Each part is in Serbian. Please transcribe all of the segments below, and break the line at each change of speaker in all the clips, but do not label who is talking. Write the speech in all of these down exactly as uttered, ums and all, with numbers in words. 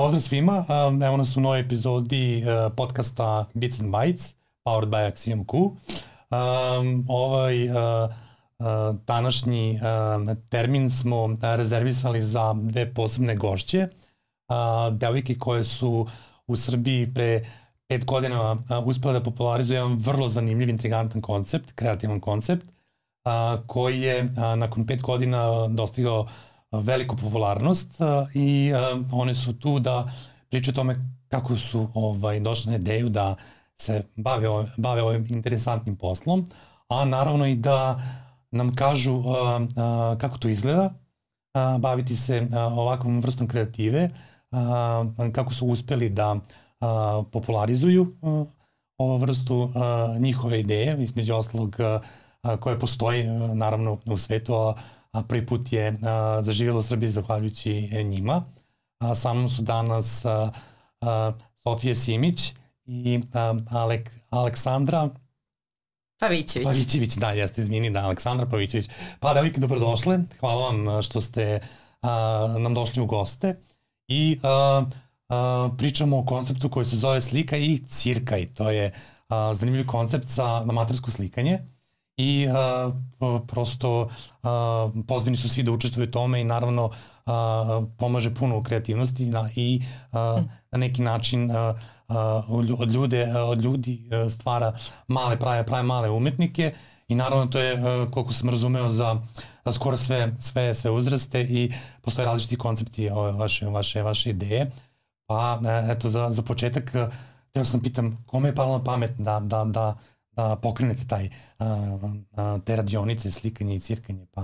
Pozdrav svima, evo nas u novoj epizodi podcasta Bits and Bytes, powered by Axiom Q. Um, ovaj uh, uh, današnji uh, termin smo rezervisali za dve posebne gošće, uh, devojke koje su u Srbiji pre pet godina uh, uspjela da popularizuju jedan vrlo zanimljiv, intrigantan koncept, kreativan koncept, uh, koji je uh, nakon pet godina dostigao veliku popularnost uh, i uh, one su tu da pričaju o tome kako su ovaj, došli na ideju da se bave, ovim, bave ovim interesantnim poslom, a naravno i da nam kažu uh, uh, kako to izgleda, uh, baviti se uh, ovakvom vrstom kreative, uh, kako su uspeli da uh, popularizuju uh, ovu vrstu uh, njihove ideje, između ostalog uh, koje postoji uh, naravno u svetu, a a prvi put je a, zaživjelo u Srbiji zahvaljujući njima. A, sa mnom su danas a, a, Sofija Simić i a, Alek, Aleksandra
Pavićević.
Pavićević, da, jeste, izvini, da, Aleksandra Pavićević. Pa, devojke, dobrodošle. Hvala vam što ste a, nam došli u goste. I a, a, pričamo o konceptu koji se zove slika i cirkaj. To je a, zanimljiv koncept za amatersko slikanje. I uh, prosto uh, pozvani su svi da učestvuju u tome i naravno uh, pomaže puno u kreativnosti na, i uh, na neki način uh, uh, od, ljude, od ljudi uh, stvara male, prave, prave male umetnike i naravno to je, uh, koliko sam razumeo, za, za skoro sve, sve, sve uzraste i postoje različiti koncepti ove vaše, vaše, vaše ideje. Pa eto, za, za početak, uh, teo sam pitam kome je palo na pamet da, da, da da pokrenete taj, a, a, te radionice, slikanje i cirkanje? Pa,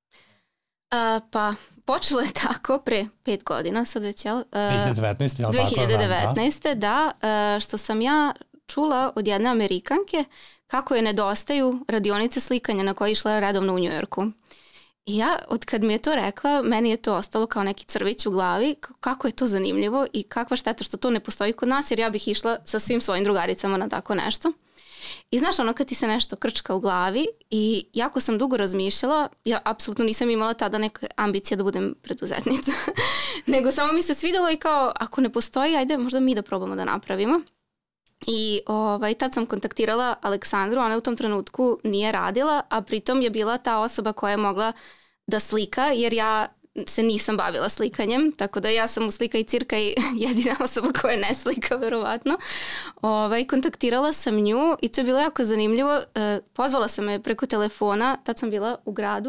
a, pa počelo je tako pre pet godina, sad već, jel?
dve hiljade devetnaeste. Jel,
dve hiljade devetnaeste, da, da, što sam ja čula od jedne Amerikanke kako je nedostaju radionice slikanja na koje je išla redovno u Njujorku. I ja, od kad mi je to rekla, meni je to ostalo kao neki crvić u glavi, kako je to zanimljivo i kakva šteta što to ne postoji kod nas, jer ja bih išla sa svim svojim drugaricama na tako nešto. I znaš, ono kad ti se nešto krčka u glavi i jako sam dugo razmišljala, ja apsolutno nisam imala tada neke ambicije da budem preduzetnica, nego samo mi se svidjelo i kao, ako ne postoji, ajde možda mi da probamo da napravimo. I ovaj, tad sam kontaktirala Aleksandru, ona u tom trenutku nije radila, a pritom je bila ta osoba koja je mogla da slika, jer ja se nisam bavila slikanjem, tako da ja sam u slika i cirka i jedina osoba koja ne slika, verovatno. Ovaj, kontaktirala sam nju i to je bilo jako zanimljivo. E, pozvala sam je preko telefona, tad sam bila u gradu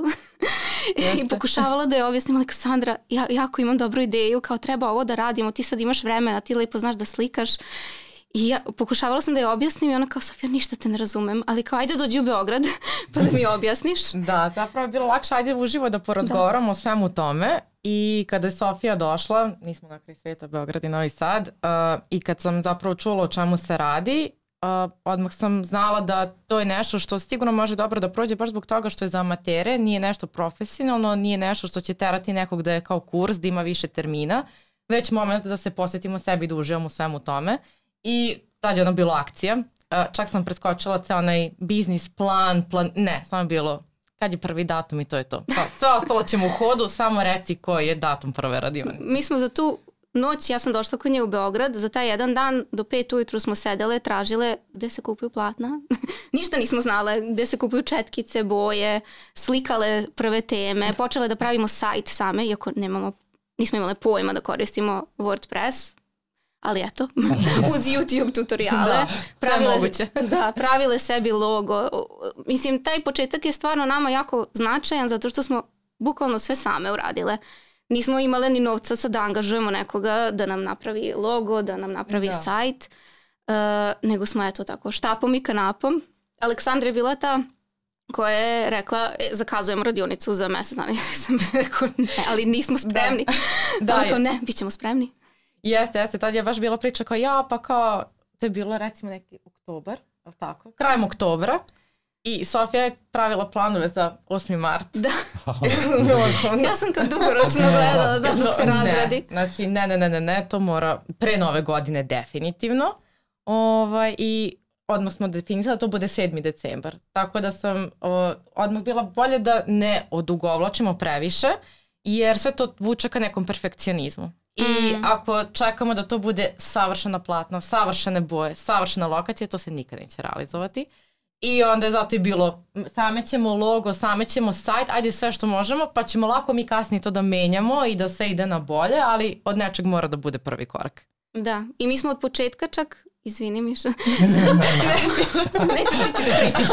i pokušavala da je objasnim, Aleksandra, ja jako imam dobru ideju, kao treba ovo da radimo, ti sad imaš vremena, ti lepo znaš da slikaš. I ja pokušavala sam da je objasnim i ona kao, Sofija, ništa te ne razumem, ali kao, ajde dođi u Beograd pa da mi objasniš.
Da, zapravo je bilo lakše, ajde uživo da porazgovaramo da. o svemu tome. I kada je Sofija došla, nismo na kraj sveta, Beograd i Novi Sad, uh, i kad sam zapravo čula o čemu se radi, uh, odmah sam znala da to je nešto što sigurno može dobro da prođe, baš zbog toga što je za amatere, nije nešto profesionalno, nije nešto što će terati nekog da je kao kurs, da ima više termina, već moment da se posvetimo sebi i da uživamo u svemu tome. I tad je ono bilo akcija, čak sam preskočila ceo onaj biznis plan, plan, ne, samo je bilo kad je prvi datum i to je to. Pa, sve ostalo ćemo u hodu, samo reci koji je datum prve radionice.
Mi smo za tu noć, ja sam došla kod nje u Beograd, za taj jedan dan do pet ujutru smo sedele, tražile gde se kupuju platna. Ništa nismo znale, gde se kupuju četkice, boje, slikale prve teme, počele da pravimo sajt same, iako nemamo, nismo imale pojma da koristimo WordPress. Ali eto, uz YouTube tutoriale,
da,
pravile, da, pravile sebi logo. Mislim, taj početak je stvarno nama jako značajan zato što smo bukvalno sve same uradile. Nismo imale ni novca sad da angažujemo nekoga da nam napravi logo, da nam napravi da. sajt, uh, nego smo eto tako štapom i kanapom. Aleksandra je bila ta koja je rekla, e, zakazujemo radionicu za mesec dana. Sam rekao ne, ali nismo spremni. Da, da rekao, ne, bit ćemo spremni.
Jeste, jeste, tad je baš bila priča kao ja, pa kao, to je bilo recimo neki oktobar, ali tako, krajem oktobra i Sofija je pravila planove za osmi mart.
Da. Ja sam kao dugoročno gledala da dok se razradi.
Ne, znači ne, ne, ne, ne, ne, to mora pre nove godine definitivno. Ovaj, i odmah smo definisali da to bude sedmi decembar. Tako da sam o, odmah bila bolje da ne odugovlačimo previše, jer sve to vuče ka nekom perfekcionizmu. I
Mm.
ako čekamo da to bude savršena platna, savršene boje, savršena lokacija, to se nikad neće realizovati. I onda je zato i bilo, same ćemo logo, same ćemo sajt, ajde sve što možemo, pa ćemo lako mi kasnije to da menjamo i da sve ide na bolje, ali od nečeg mora da bude prvi korak.
Da, i mi smo od početka čak, izvini Miša, nećeš ti da pričaš.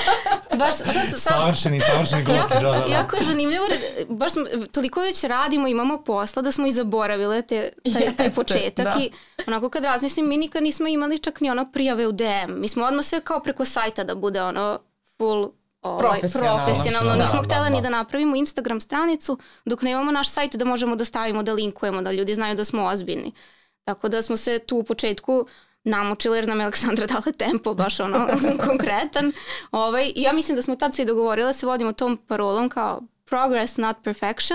Baš, sad, sad,
Savršeni, savršeni gosti, da, da, da.
Jako je zanimljivo, baš smo, toliko već radimo, imamo posla da smo i zaboravile te, taj, taj
Jeste,
početak
da.
i onako kad razmislim, mi nikad nismo imali čak ni ono prijave u D M. Mi smo odmah sve kao preko sajta da bude ono full ovaj,
Profesionalno.
profesionalno.
Da,
Nismo
da,
htjela
da.
ni da napravimo Instagram stranicu dok nemamo naš sajt da možemo da stavimo, da linkujemo, da ljudi znaju da smo ozbiljni. Tako da smo se tu u početku namučili jer nam je Aleksandra dala tempo baš ono konkretan. Ovaj, I ja mislim da smo tad se i dogovorile da se vodimo tom parolom kao progress not perfection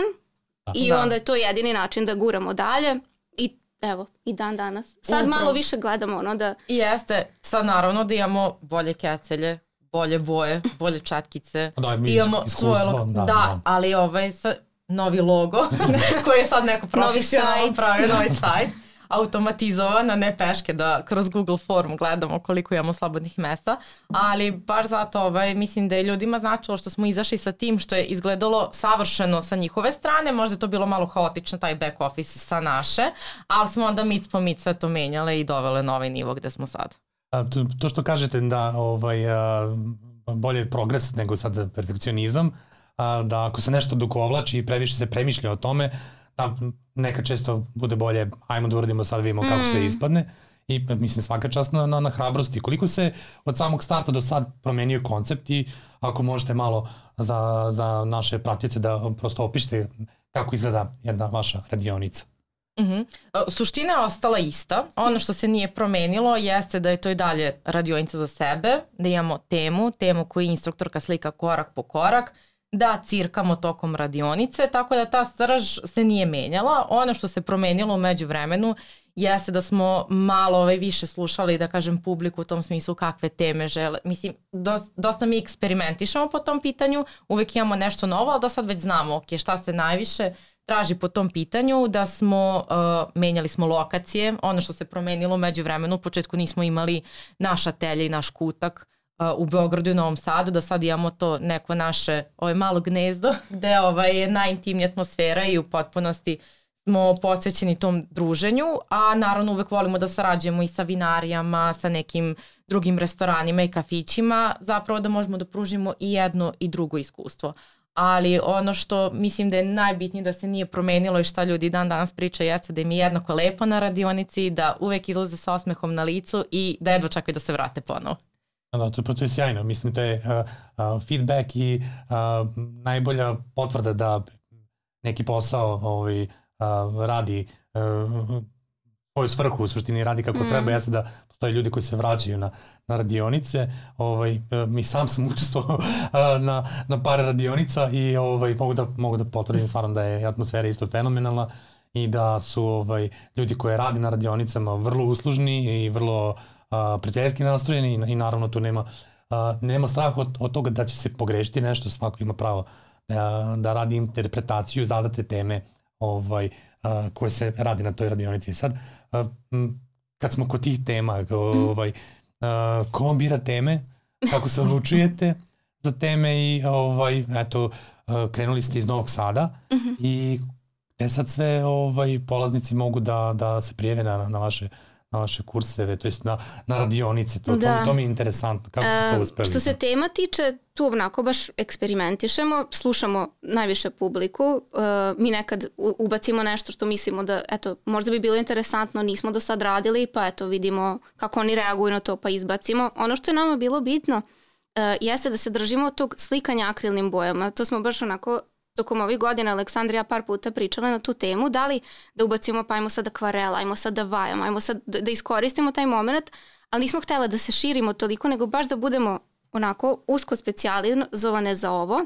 i
Da.
onda je to jedini način da guramo dalje i evo i dan danas. Sad
Upravo.
malo više gledamo ono da
I jeste, sad naravno da imamo bolje kecelje, bolje boje, bolje čatkice.
Da, mi
imamo
iskustvo,
svoje lo-
da,
da,
da.
ali ovaj sa, novi logo koji je sad neko profesionalno
sajt.
pravio, novi sajt, automatizovan, a ne peške da kroz Google form gledamo koliko imamo slobodnih mesta, ali baš zato ovaj, mislim da je ljudima značilo što smo izašli sa tim što je izgledalo savršeno sa njihove strane, možda je to bilo malo haotično taj back office sa naše, ali smo onda mic po mic sve to menjale i dovele na ovaj nivo gde smo sad.
A, to, to što kažete da ovaj, a, bolje je progres nego sad perfekcionizam, a, da ako se nešto dugovlači i previše se premišlja o tome, da neka često bude bolje, ajmo da uradimo sad, vidimo kako sve ispadne. I mislim svaka čast na, na, na hrabrosti. Koliko se od samog starta do sad promenio koncept i ako možete malo za, za naše pratioce da prosto opišete kako izgleda jedna vaša radionica.
Uh-huh. Suština je ostala ista. Ono što se nije promenilo jeste da je to i dalje radionica za sebe, da imamo temu, temu koju instruktorka slika korak po korak, da cirkamo tokom radionice, tako da ta srž se nije menjala. Ono što se promenilo u međuvremenu jeste da smo malo ovaj, više slušali, da kažem, publiku u tom smislu kakve teme žele. Mislim, dosta, dosta mi eksperimentišemo po tom pitanju, uvek imamo nešto novo, ali da sad već znamo okay, šta se najviše traži po tom pitanju, da smo, uh, menjali smo lokacije, ono što se promenilo u međuvremenu, u početku nismo imali naš atelje i naš kutak uh, u Beogradu i Novom Sadu, da sad imamo to neko naše ovaj, malo gnezdo, gde ovaj, je najintimnija atmosfera i u potpunosti smo posvećeni tom druženju, a naravno uvek volimo da sarađujemo i sa vinarijama, sa nekim drugim restoranima i kafićima, zapravo da možemo da pružimo i jedno i drugo iskustvo. Ali ono što mislim da je najbitnije da se nije promenilo i šta ljudi dan danas pričaju jeste da im je jednako lepo na radionici, da uvek izlaze sa osmehom na licu i da jedva čekaju da se vrate ponovo.
Da, to, to je sjajno. Mislim, to je uh, uh, feedback i uh, najbolja potvrda da neki posao ovaj, uh, radi uh, svoju svrhu, u suštini radi kako mm. treba, jeste da postoje ljudi koji se vraćaju na, na radionice. Ovaj, mi sam sam učestvovao na, na par radionica i ovaj, mogu, da, mogu da potvrdim stvarno da je atmosfera isto fenomenalna i da su ovaj, ljudi koji radi na radionicama vrlo uslužni i vrlo a, prijateljski nastrojeni i, i naravno tu nema, a, nema straha od, od toga da će se pogrešiti nešto, svako ima pravo da, da radi interpretaciju zadate teme ovaj, a, koje se radi na toj radionici. Sad, a, m, kad smo kod tih tema, ovaj, uh, ko vam bira teme, kako se odlučujete za teme i ovaj, eto, uh, krenuli ste iz Novog Sada
Mhm.
i gde sad sve ovaj, polaznici mogu da, da se prijave na, na, vaše, na vaše kurseve, to jest na, na radionice, to,
Da.
to, to mi je interesantno, kako ste to uspeli?
Što se tema tiče, tu onako baš eksperimentišemo, slušamo najviše publiku, uh, mi nekad u- ubacimo nešto što mislimo da, eto, možda bi bilo interesantno, nismo do sad radili, pa eto, vidimo kako oni reaguju na to, pa izbacimo. Ono što je nama bilo bitno uh, jeste da se držimo tog slikanja akrilnim bojama. To smo baš onako tokom ovih godina Aleksandra i ja par puta pričala na tu temu, da li da ubacimo pa ajmo sad akvarela, ajmo sad da vajamo, ajmo sad da, da iskoristimo taj moment, ali nismo htjela da se širimo toliko, nego baš da budemo onako usko specijalizovane za ovo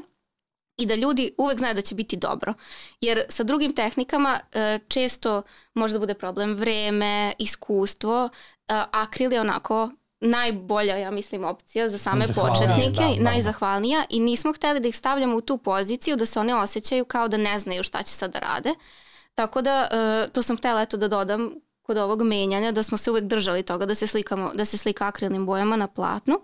i da ljudi uvek znaju da će biti dobro. Jer sa drugim tehnikama e, često možda bude problem vreme, iskustvo, e, akril je onako najbolja, ja mislim, opcija za same
Najzahvalnija,
početnike,
da, da.
najzahvalnija i nismo hteli da ih stavljamo u tu poziciju da se one osjećaju kao da ne znaju šta će sad da rade. Tako da, uh, to sam htjela eto da dodam kod ovog menjanja, da smo se uvek držali toga da se, slikamo, da se slika akrilnim bojama na platnu.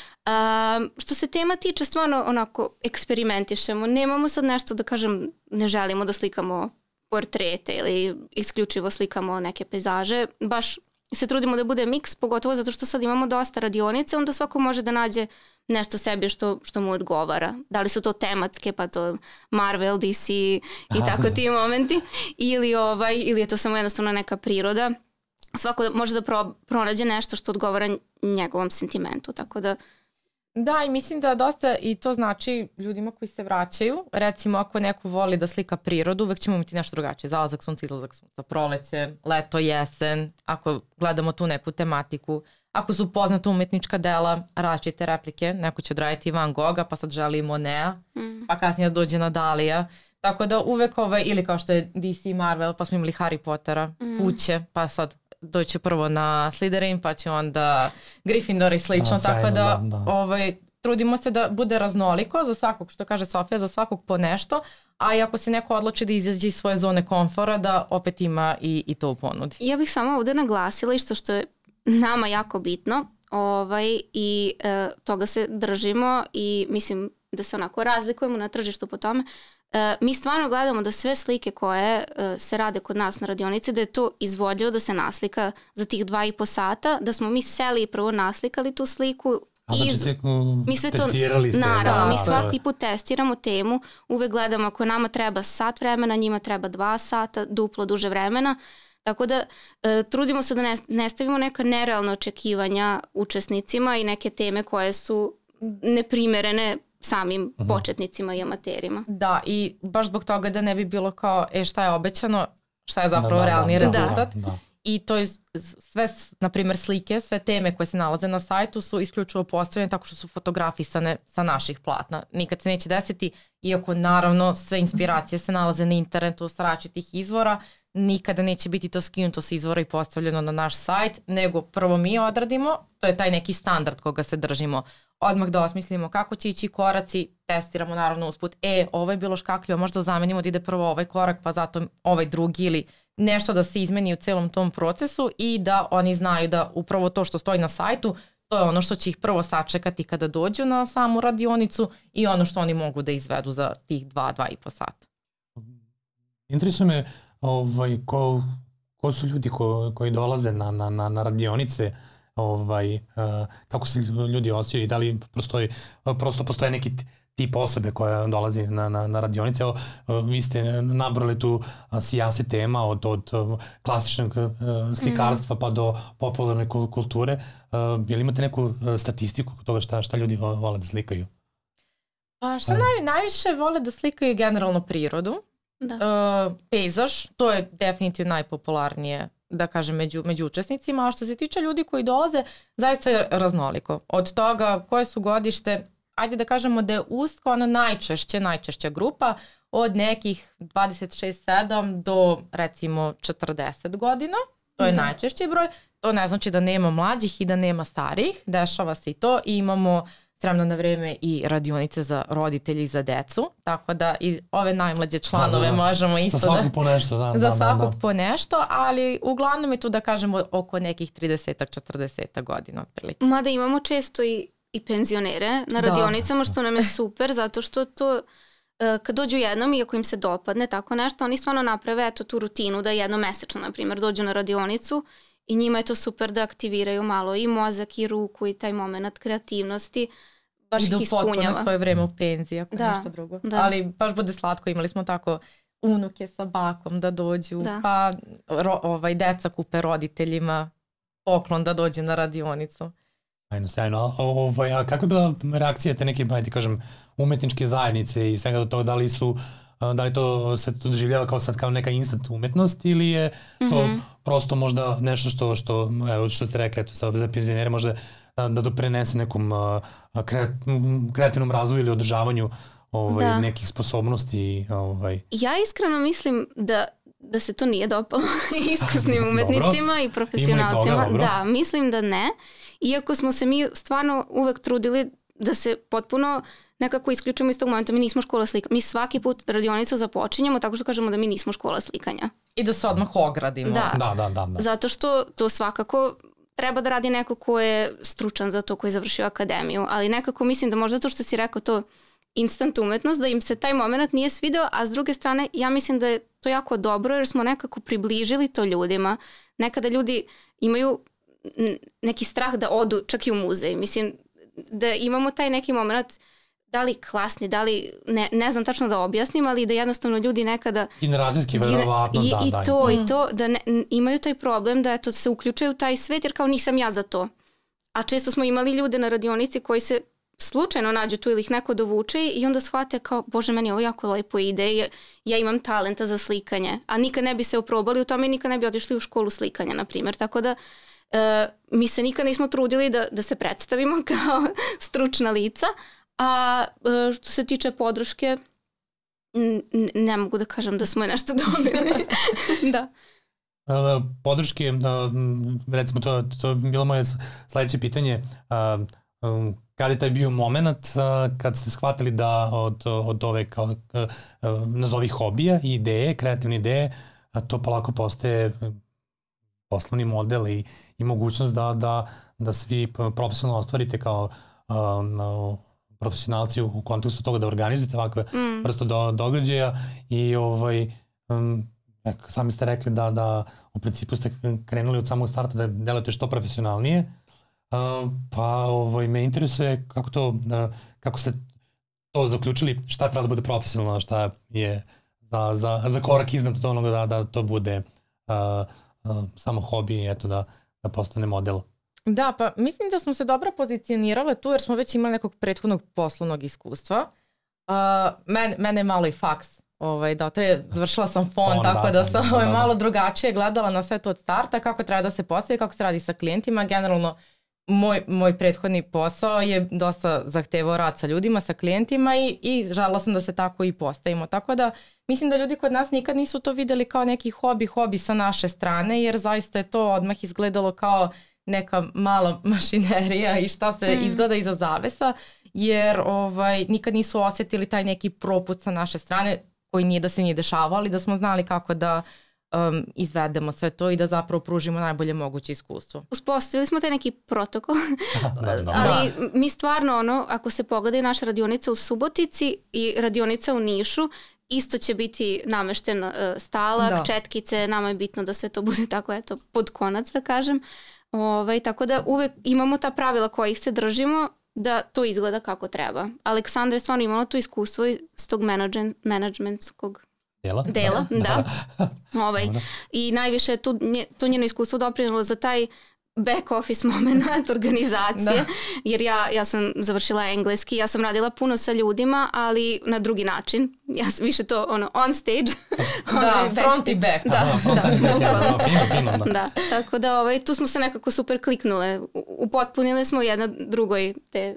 Uh, što se tema tiče, stvarno onako eksperimentišemo. Nemamo sad nešto da kažem, ne želimo da slikamo portrete ili isključivo slikamo neke pejzaže. Baš se trudimo da bude miks, pogotovo zato što sad imamo dosta radionice, onda svako može da nađe nešto sebi što, što mu odgovara. Da li su to tematske, pa to Marvel, D C i Aha. tako ti momenti, ili, ovaj, ili je to samo jednostavno neka priroda. Svako može da pro, pronađe nešto što odgovara njegovom sentimentu, tako da
Da, i mislim da dosta i to znači ljudima koji se vraćaju. Recimo, ako neko voli da slika prirodu, uvek ćemo imati nešto drugačije. Zalazak sunca, izlazak sunca, proleće, leto, jesen. Ako gledamo tu neku tematiku, ako su poznata umetnička dela, različite replike, neko će odraditi Van Gogha, pa sad želi Monea, mm. pa kasnije dođe na Dalija. Tako da uvek ovaj, ili kao što je D C, Marvel, pa smo imali Harry Pottera, mm. kuće, pa sad doći prvo na Slytherin, pa će onda Gryffindor i slično, da, tako da, da, da. Ovaj, trudimo se da bude raznoliko za svakog, što kaže Sofija, za svakog po nešto, a i ako se neko odluči da izađe iz svoje zone komfora, da opet ima i, i to u ponudi.
Ja bih samo ovde naglasila isto što je nama jako bitno, ovaj, i e, toga se držimo i mislim da se onako razlikujemo na tržištu po tome. E, mi stvarno gledamo da sve slike koje e, se rade kod nas na radionici, da je to izvodljivo da se naslika za tih dva i po sata, da smo mi seli i prvo naslikali tu sliku.
A znači iz... um, mi sve testirali ste?
Naravno,
da,
mi svaki put testiramo temu, uvek gledamo ako nama treba sat vremena, njima treba dva sata, duplo duže vremena. Tako da e, trudimo se da ne, ne stavimo neka nerealna očekivanja učesnicima i neke teme koje su neprimerene samim uh-huh. početnicima i amaterima.
Da, i baš zbog toga da ne bi bilo kao e, šta je obećano, šta je zapravo da, da, realni da, rezultat. Da, da. I to je sve, na primjer slike, sve teme koje se nalaze na sajtu su isključivo postavljene tako što su fotografisane sa naših platna. Nikad se neće desiti, iako naravno sve inspiracije se nalaze na internetu s različitih izvora, nikada neće biti to skinuto sa izvora i postavljeno na naš sajt, nego prvo mi odradimo, to je taj neki standard koga se držimo. Odmah da osmislimo kako će ići koraci, testiramo naravno usput, e, ovo je bilo škakljivo, možda zamenimo da ide prvo ovaj korak, pa zato ovaj drugi ili nešto da se izmeni u celom tom procesu i da oni znaju da upravo to što stoji na sajtu, to je ono što će ih prvo sačekati kada dođu na samu radionicu i ono što oni mogu da izvedu za tih dva, dva i po sata.
Interesuje me ovaj, ko, ko su ljudi ko, koji dolaze na, na, na, na radionice, ovaj, uh, kako se ljudi osjećaju i da li prostoji, prosto postoje neki tip osobe koja dolazi na, na, na radionice. Evo, vi ste nabrali tu sijase tema od, od klasičnog uh, slikarstva mm. pa do popularne kulture. Uh, jel imate neku statistiku toga šta, šta ljudi vole da slikaju?
Pa šta naj, najviše vole da slikaju generalno prirodu. Da. Uh, pejzaž, to je definitivno najpopularnije, da kažem, među, među učesnicima, a što se tiče ljudi koji dolaze, zaista je raznoliko. Od toga koje su godište, ajde da kažemo da je usko, ona najčešće, najčešća grupa, od nekih dvadeset šest sedam do recimo četrdeset godina, to je da. najčešći broj, to ne znači da nema mlađih i da nema starijih, dešava se i to i imamo s vremena na vreme i radionice za roditelji i za decu, tako da i ove najmlađe članove da, za, možemo isto
za svakog da, po nešto, da,
za
da,
svakog
da.
po nešto, ali uglavnom je tu da kažemo oko nekih trideset četrdeset godina otprilike.
Mada imamo često i, i penzionere na radionicama, što nam je super, zato što to kad dođu jednom i ako im se dopadne tako nešto, oni stvarno naprave eto tu rutinu da jednom mesečno, na primjer, dođu na radionicu i njima je to super da aktiviraju malo i mozak i ruku i taj moment kreativnosti. Baš ih ispunjava. I do potpuno svoje vreme u penziji, ako da, nešto drugo. Da. Ali baš bude slatko, imali smo tako unuke sa bakom da dođu, da. pa ro, ovaj, deca kupe roditeljima poklon da dođe na radionicu.
Ajno, sjajno. Ovaj, a kako je bila reakcija te neke, ajde kažem, umetničke zajednice i svega do toga, da li su da li to se to doživljava kao sad kao neka instant umetnost ili je to mm-hmm. prosto možda nešto što, što, evo, što ste rekli, eto, za penzionere može da, da doprinese nekom uh, kreat, kreativnom razvoju ili održavanju ovaj, da. nekih sposobnosti. Ovaj.
Ja iskreno mislim da, da se to nije dopalo iskusnim umetnicima i profesionalcima. I toga, da, mislim da ne. Iako smo se mi stvarno uvek trudili da se potpuno nekako isključujemo iz tog momenta, mi nismo škola slikanja. Mi svaki put radionicu započinjemo tako što kažemo da mi nismo škola slikanja.
I da se odmah ogradimo.
Da,
da, da, da, da.
Zato što to svakako treba da radi neko ko je stručan za to, ko je završio akademiju, ali nekako mislim da možda to što si rekao to instant umetnost, da im se taj moment nije svideo, a s druge strane ja mislim da je to jako dobro jer smo nekako približili to ljudima. Nekada ljudi imaju neki strah da odu čak i u muzej. Mislim da imamo taj neki moment, da li klasni, da li, ne, ne znam tačno da objasnim, ali da jednostavno ljudi nekada...
Generacijski, verovatno,
i,
da,
i
da.
to,
Da.
i to, da ne, imaju taj problem da eto, se uključaju u taj svet, jer kao nisam ja za to. A često smo imali ljude na radionici koji se slučajno nađu tu ili ih neko dovuče i onda shvate kao, bože, meni ovo jako lepo ide, ja, ja imam talenta za slikanje, a nikad ne bi se oprobali u tome i nikad ne bi otišli u školu slikanja, na primjer. Tako da e, mi se nikad nismo trudili da, da se predstavimo kao stručna lica, a e, što se tiče podrške, n, ne mogu da kažem da smo je nešto dobili. Da.
Uh, podrške, uh, recimo to, to je bilo moje sledeće pitanje, uh, um, kada je taj bio moment uh, kad ste shvatili da od, od ove kao, uh, uh, nazovi hobija i ideje, kreativne ideje, a to polako postaje poslovni model i, i mogućnost da, da, da svi profesionalno ostvarite kao uh, no, profesionalci u, u kontekstu toga da organizujete ovakve mm. vrste do, događaja i ovaj, um, sami ste rekli da, da u principu ste krenuli od samog starta da delujete što profesionalnije, uh, pa ovaj, me interesuje kako to, uh, kako ste to zaključili, šta treba da bude profesionalno, šta je za, za, za korak iznad onoga da, da to bude uh, uh, samo hobi i eto da, da postane model.
Da, pa mislim da smo se dobro pozicionirale tu jer smo već imali nekog prethodnog poslovnog iskustva. Uh, men, mene je malo i faks. Ovaj, da, tre, završila sam fond, Fond, tako da, da sam da, da, da. malo drugačije gledala na sve to od starta, kako treba da se postavi, kako se radi sa klijentima. Generalno, moj, moj prethodni posao je dosta zahtevao rad sa ljudima, sa klijentima i, i želela sam da se tako i postavimo. Tako da, mislim da ljudi kod nas nikad nisu to videli kao neki hobi, hobi sa naše strane, jer zaista je to odmah izgledalo kao neka mala mašinerija i šta se mm. izgleda iza zavesa, jer ovaj, nikad nisu osjetili taj neki proput sa naše strane, koji nije da se nije dešavao, ali da smo znali kako da um, izvedemo sve to i da zapravo pružimo najbolje moguće iskustvo. Uspostavili
smo taj neki protokol, ali mi stvarno, ono, ako se pogledaju naša radionica u Subotici i radionica u Nišu, isto će biti namešten uh, stalak, da. četkice, nama je bitno da sve to bude tako, eto, pod konac, da kažem. Ovaj, tako da uvek imamo ta pravila kojih se držimo, da to izgleda kako treba. Aleksandra je stvarno imala to iskustvo iz tog menadžmentskog
dela,
dela da. da. ovaj. I najviše tu, nje, to njeno iskustvo doprinalo za taj back office moment organizacije, da. jer ja, ja sam završila engleski, ja sam radila puno sa ljudima, ali na drugi način. Ja sam više to ono on stage.
Da, front i back.
Da, Aha, da, da, da, da, da. da. Tako da ovaj, tu smo se nekako super kliknule. Upotpunile smo jedna drugoj te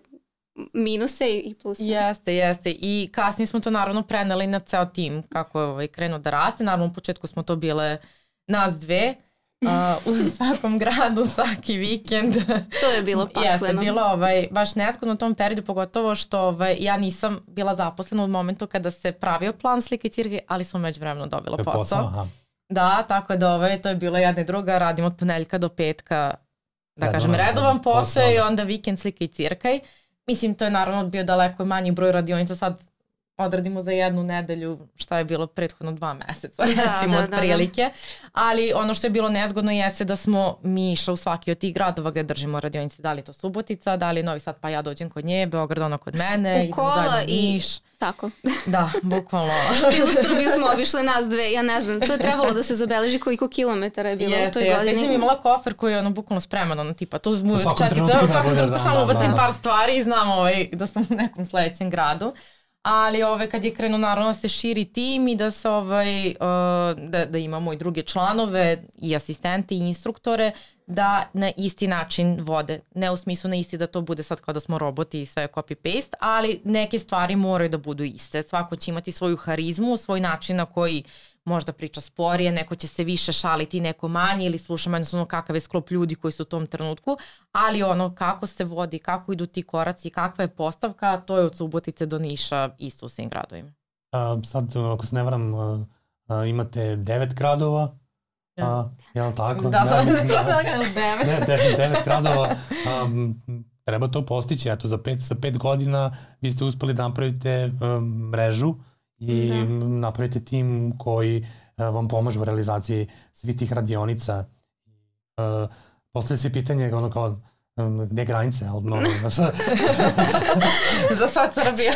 minuse i pluse.
Jeste, jeste. I kasnije smo to naravno preneli na ceo tim kako je ovaj, krenuo da raste. Naravno u početku smo to bile nas dve. Uh, u svakom gradu, svaki vikend.
To je bilo pakleno.
Jeste, bilo ovaj, baš nezgodno u tom periodu, pogotovo što ovaj, ja nisam bila zaposlena u momentu kada se pravio plan slike i cirke, ali sam međuvremeno dobila posao. posao da, tako da ovaj, to je bilo jedna i druga, radim od ponedeljka do petka, da Redovno, kažem, redovan posao, posao i onda vikend slike i cirkaj. Mislim, to je naravno bio daleko manji broj radionica, sad odradimo za jednu nedelju šta je bilo prethodno dva meseca, da, recimo da, od prilike. Da, da. Ali ono što je bilo nezgodno jeste da smo mi išli u svaki od tih gradova gde držimo radionice, da li je to Subotica, da li je Novi Sad pa ja dođem kod nje, Beograd ono kod mene,
u kola i Niš. Tako.
Da, bukvalno.
Cijelu Srbiju smo obišle nas dve, ja ne znam, to je trebalo da se zabeleži koliko kilometara je bilo
jeste,
u toj
jeste.
godini.
Ja sam imala kofer koji je ono bukvalno spreman, ono tipa, tu mu četkice, u svakom trenutku samo ubacim da, da. par stvari i znam ovaj, da sam u nekom sledećem gradu. Ali ovaj, kad je krenuo naravno da se širi tim i da se ovaj, uh, da, da imamo i druge članove i asistente i instruktore da na isti način vode. Ne u smislu na isti da to bude sad kao da smo roboti i sve copy-paste, ali neke stvari moraju da budu iste. Svako će imati svoju harizmu, svoj način na koji možda priča sporije, neko će se više šaliti, neko manje ili slušamo jednostavno kakav je sklop ljudi koji su u tom trenutku, ali ono kako se vodi, kako idu ti koraci, kakva je postavka, to je od Subotice do Niša isto u svim gradovima.
A, sad, ako se ne varam, a, a, imate devet gradova, a, je li tako?
Da, sad
mislim
da, da, devet.
Ne, devet, devet gradova. A, treba to postići, eto, za pet, za pet godina vi ste uspeli da napravite um, mrežu i da. napravite tim koji uh, vam pomaže u realizaciji svih tih radionica. Uh, postavlja se pitanje ono kao um, gde je granice? No, no,
za sad Srbija.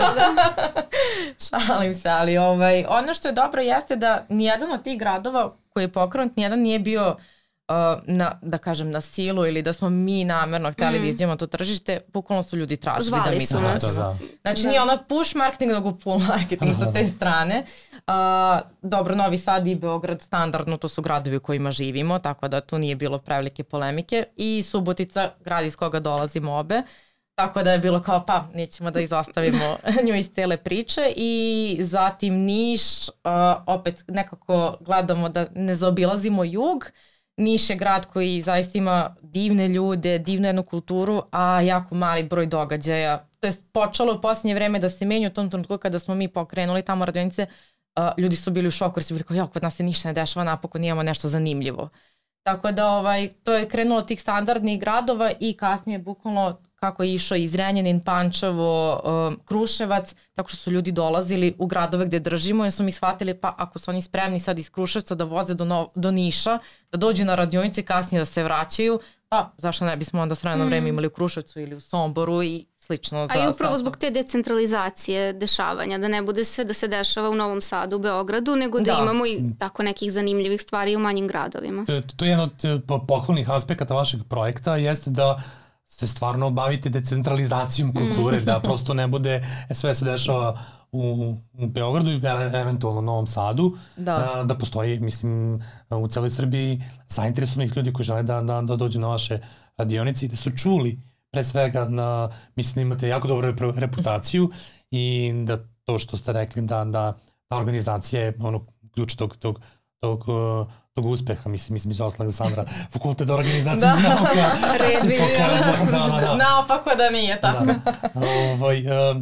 Šalim se, ali ovaj, ono što je dobro jeste da nijedan od tih gradova koji je pokrenut, nijedan nije bio Uh, na, da kažem, na silu ili da smo mi namerno hteli mm. da izđemo to tržište, bukvalno su ljudi tražili
Zvali
da mi
su
to
nas.
da, da. Znači da. Nije ono push marketing, nego pull marketing sa te strane. Uh, dobro, Novi Sad i Beograd standardno, to su gradovi u kojima živimo, tako da tu nije bilo prevelike polemike. I Subotica, grad iz koga dolazimo obe, tako da je bilo kao pa nećemo da izostavimo nju iz cele priče. I zatim Niš, uh, opet nekako gledamo da ne zaobilazimo jug. Niš je grad koji zaista ima divne ljude, divnu jednu kulturu, a jako mali broj događaja. To je počelo u posljednje vreme da se menja u tom trenutku kada smo mi pokrenuli tamo radionice. Uh, ljudi su bili u šoku jer su bili kao, ja, kod nas se ništa ne dešava, napokon imamo nešto zanimljivo. Tako da ovaj, to je krenulo od tih standardnih gradova i kasnije bukvalno kako je išao iz Zrenjanin, Pančevo, um, Kruševac, tako što su ljudi dolazili u gradove gde držimo jer su mi shvatili pa ako su oni spremni sad iz Kruševca da voze do, no, do Niša, da dođu na radionicu i kasnije da se vraćaju, pa zašto ne bismo onda s vremena mm. vreme imali u Kruševcu ili u Somboru i slično. Za,
A i upravo
za
zbog te decentralizacije dešavanja, da ne bude sve da se dešava u Novom Sadu, u Beogradu, nego da, da imamo i tako nekih zanimljivih stvari u manjim gradovima.
To, to je jedan od pohvalnih aspekata vašeg projekta, jeste da se stvarno bavite decentralizacijom kulture, mm. da prosto ne bude sve se dešava u, u Beogradu i eventualno u Novom Sadu, da. da postoji, mislim, u celoj Srbiji zainteresovanih ljudi koji žele da, da, da dođu na vaše radionice i da su čuli pre svega, na, mislim da imate jako dobru reputaciju i da to što ste rekli da, da ta organizacija je ono, ključ tog, tog, tog, tog uspeha, mislim, mislim iz Osla Aleksandra, fakultet organizacije
da.
nauka se pokazao. Da, da, da.
Naopako da nije tako.
Da, ovaj,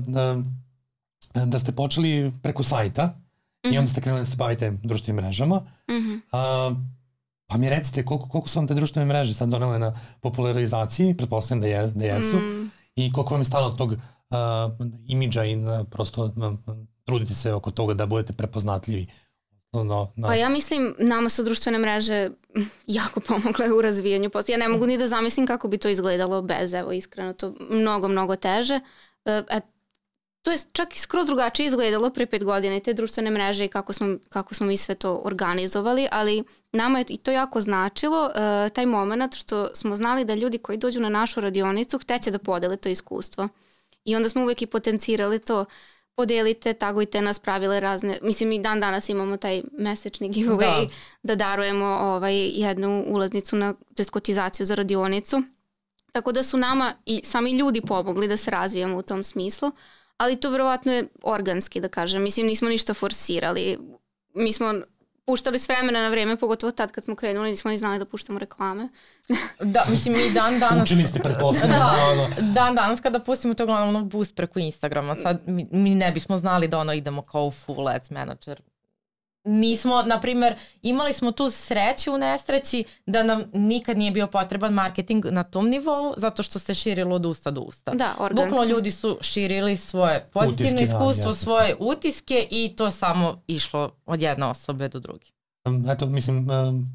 da ste počeli preko sajta mm-hmm. i onda ste krenuli da se bavite društvenim mrežama. Mm-hmm. A, pa mi recite koliko, koliko su vam te društvene mreže sad donele na popularizaciji, pretpostavljam da, je, da jesu, mm. i koliko vam je stalo tog uh, imidža i uh, prosto uh, trudite se oko toga da budete prepoznatljivi. No, no.
Pa ja mislim, nama su društvene mreže jako pomogle u razvijanju posla. Ja ne mogu ni da zamislim kako bi to izgledalo bez, evo iskreno, to mnogo, mnogo teže. Uh, To je čak i skroz drugačije izgledalo pre pet godina i te društvene mreže i kako smo, kako smo mi sve to organizovali, ali nama je i to jako značilo, uh, taj moment što smo znali da ljudi koji dođu na našu radionicu hteće da podele to iskustvo. I onda smo uvek i potencirali to, podelite, tagujte nas, pravile razne, mislim i dan danas imamo taj mesečni giveaway da, da darujemo ovaj, jednu ulaznicu na to jest kotizaciju za radionicu. Tako da su nama i sami ljudi pomogli da se razvijamo u tom smislu. Ali to verovatno je organski, da kažem. Mislim, nismo ništa forsirali. Mi smo puštali s vremena na vreme, pogotovo tad kad smo krenuli, nismo ni znali da puštamo reklame.
Da, mislim, mi dan danas...
Učili ste pretpostavljeno.
Da, dan danas kada pustimo to glavno ono boost preko Instagrama, sad mi, mi ne bismo znali da ono idemo kao full ads manager. Nismo, na primjer, imali smo tu sreću u nesreći da nam nikad nije bio potreban marketing na tom nivou, zato što se širilo od usta do usta.
Da, organski.
Bukvalno ljudi su širili svoje pozitivno utiske, iskustvo, da, svoje utiske i to samo išlo od jedne osobe do druge.
Um, eto, mislim, um,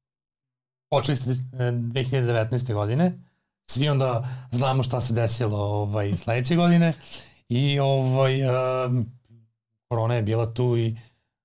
počeli ste dve hiljade devetnaeste. godine, svi onda znamo šta se desilo ovaj, sledeće godine i ovaj, um, korona je bila tu i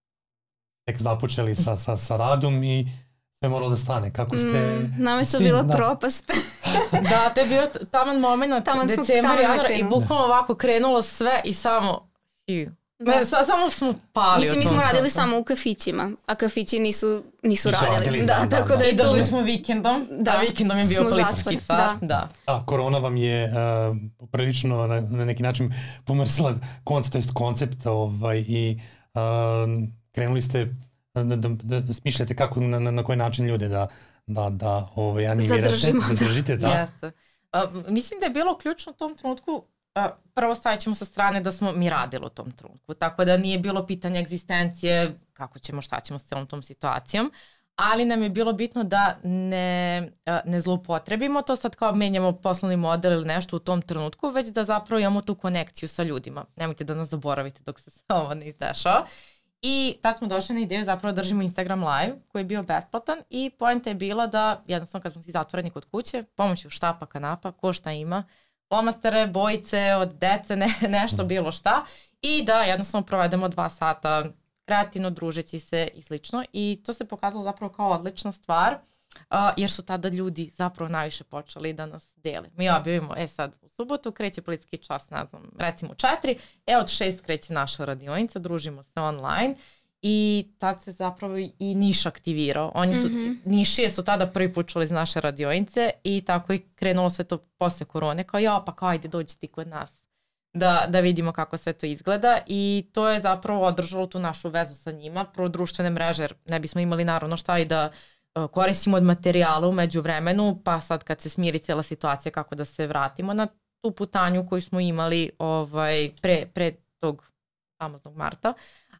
tek započeli sa, sa, sa radom i sve moralo da stane. Kako ste... Mm,
nam je to bila da. propast.
Da, to je bio taman moment, taman decembar, januar i bukvalno ovako krenulo sve i samo... Ne, sa, samo smo pali.
Mislim, mi smo radili samo u kafićima, a kafići nisu, nisu, nisu radili. radili. Da,
da,
tako
da,
da je
I došli smo vikendom, da, a vikendom je bio policijski sat.
Da.
Da.
A korona vam je uh, prilično na, na neki način pomrsila koncept, to jest koncept ovaj, i uh, krenuli ste da, da, da smišljate kako, na, na koji način ljude da, da, da ovaj, animirate,
Zadržimo.
zadržite. Da.
Jeste. Uh, mislim da je bilo ključno u tom trenutku, uh, prvo stavit ćemo sa strane da smo mi radili u tom trenutku, tako da nije bilo pitanje egzistencije, kako ćemo, šta ćemo s celom tom situacijom, ali nam je bilo bitno da ne, ne zloupotrebimo to sad kao menjamo poslovni model ili nešto u tom trenutku, već da zapravo imamo tu konekciju sa ljudima. Nemojte da nas zaboravite dok se sve ovo ne izdešava. I tad smo došli na ideju zapravo držimo Instagram live koji je bio besplatan i poenta je bila da jednostavno kad smo svi zatvoreni kod kuće, pomoću štapa, kanapa, ko šta ima, flomastere, bojice od dece, ne, nešto bilo šta i da jednostavno provedemo dva sata kreativno družeći se i slično i to se pokazalo zapravo kao odlična stvar uh, jer su tada ljudi zapravo najviše počeli da nas dele. Mi objavimo, e sad u subotu kreće policijski čas, ne znam, recimo četiri, e od šest kreće naša radionica, družimo se online i tad se zapravo i Niš aktivirao. Oni su, mm-hmm. Nišije su tada prvi put čuli iz naše radionice i tako i krenulo sve to posle korone, kao ja pa kao ajde dođi ti kod nas. Da, da vidimo kako sve to izgleda i to je zapravo održalo tu našu vezu sa njima, pro društvene mreže, jer ne bismo imali naravno šta i da uh, koristimo od materijala umeđu vremenu, pa sad kad se smiri cijela situacija kako da se vratimo na tu putanju koju smo imali ovaj, pre, pre tog famoznog marta.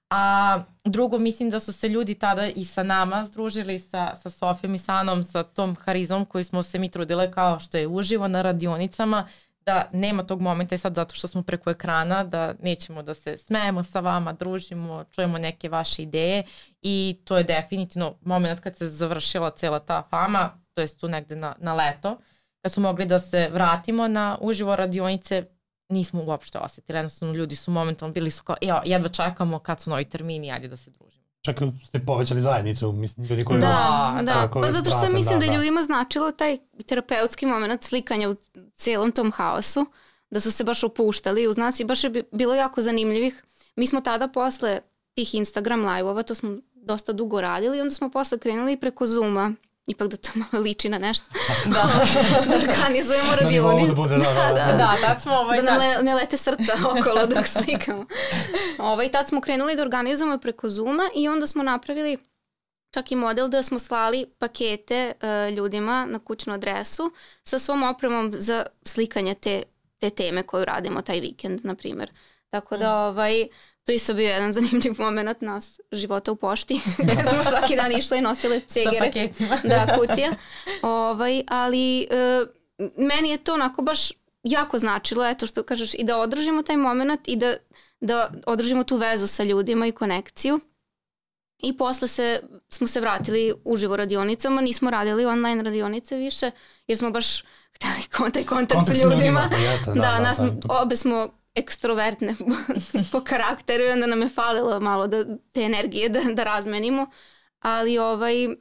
A drugo, mislim da su se ljudi tada i sa nama združili, sa, sa Sofijom i Sanom, sa tom harizom koju smo se mi trudile kao što je uživo na radionicama, da nema tog momenta i sad zato što smo preko ekrana, da nećemo da se smejemo sa vama, družimo, čujemo neke vaše ideje i to je definitivno moment kad se završila cela ta fama, to je tu negde na, na leto, kad smo mogli da se vratimo na uživo radionice, nismo uopšte osjetili, jednostavno ljudi su momentalno bili su kao, ja, jedva čekamo kad su novi termini, ajde da se družimo.
Čak ste povećali zajednicu, mislim, ljudi koji
da,
vas...
Da,
koji
pa zato što mislim
da,
da
da
ljudima značilo taj terapeutski moment slikanja u celom tom haosu, da su se baš opuštali uz nas i baš je bilo jako zanimljivih. Mi smo tada posle tih Instagram live-ova, to smo dosta dugo radili, onda smo posle krenuli preko Zooma, ipak da to malo liči na nešto, da, da organizujemo radionice.
Da, bude, da, da, da.
da, tad smo ovaj,
da nam ne, ne lete srca okolo dok slikamo. Ovaj, tad smo krenuli da organizujemo preko Zooma i onda smo napravili čak i model da smo slali pakete uh, ljudima na kućnu adresu sa svom opremom za slikanje te, te teme koju radimo taj vikend, na primjer. Tako da ovaj, to isto bio jedan zanimljiv moment nas života u pošti. Da smo svaki dan išle i nosile cegere.
Sa paketima.
Da, kutija. Ovaj, ali uh, meni je to onako baš jako značilo, eto što kažeš, i da održimo taj moment i da, da održimo tu vezu sa ljudima i konekciju. I posle se, smo se vratili uživo radionicama, nismo radili online radionice više, jer smo baš hteli taj kontakt, kontakt sa ljudima. ljudima
jeste, da,
da,
da,
nas,
da,
obe smo ekstrovertne po karakteru i onda nam je falilo malo da, te energije da, da razmenimo, ali ovaj, e,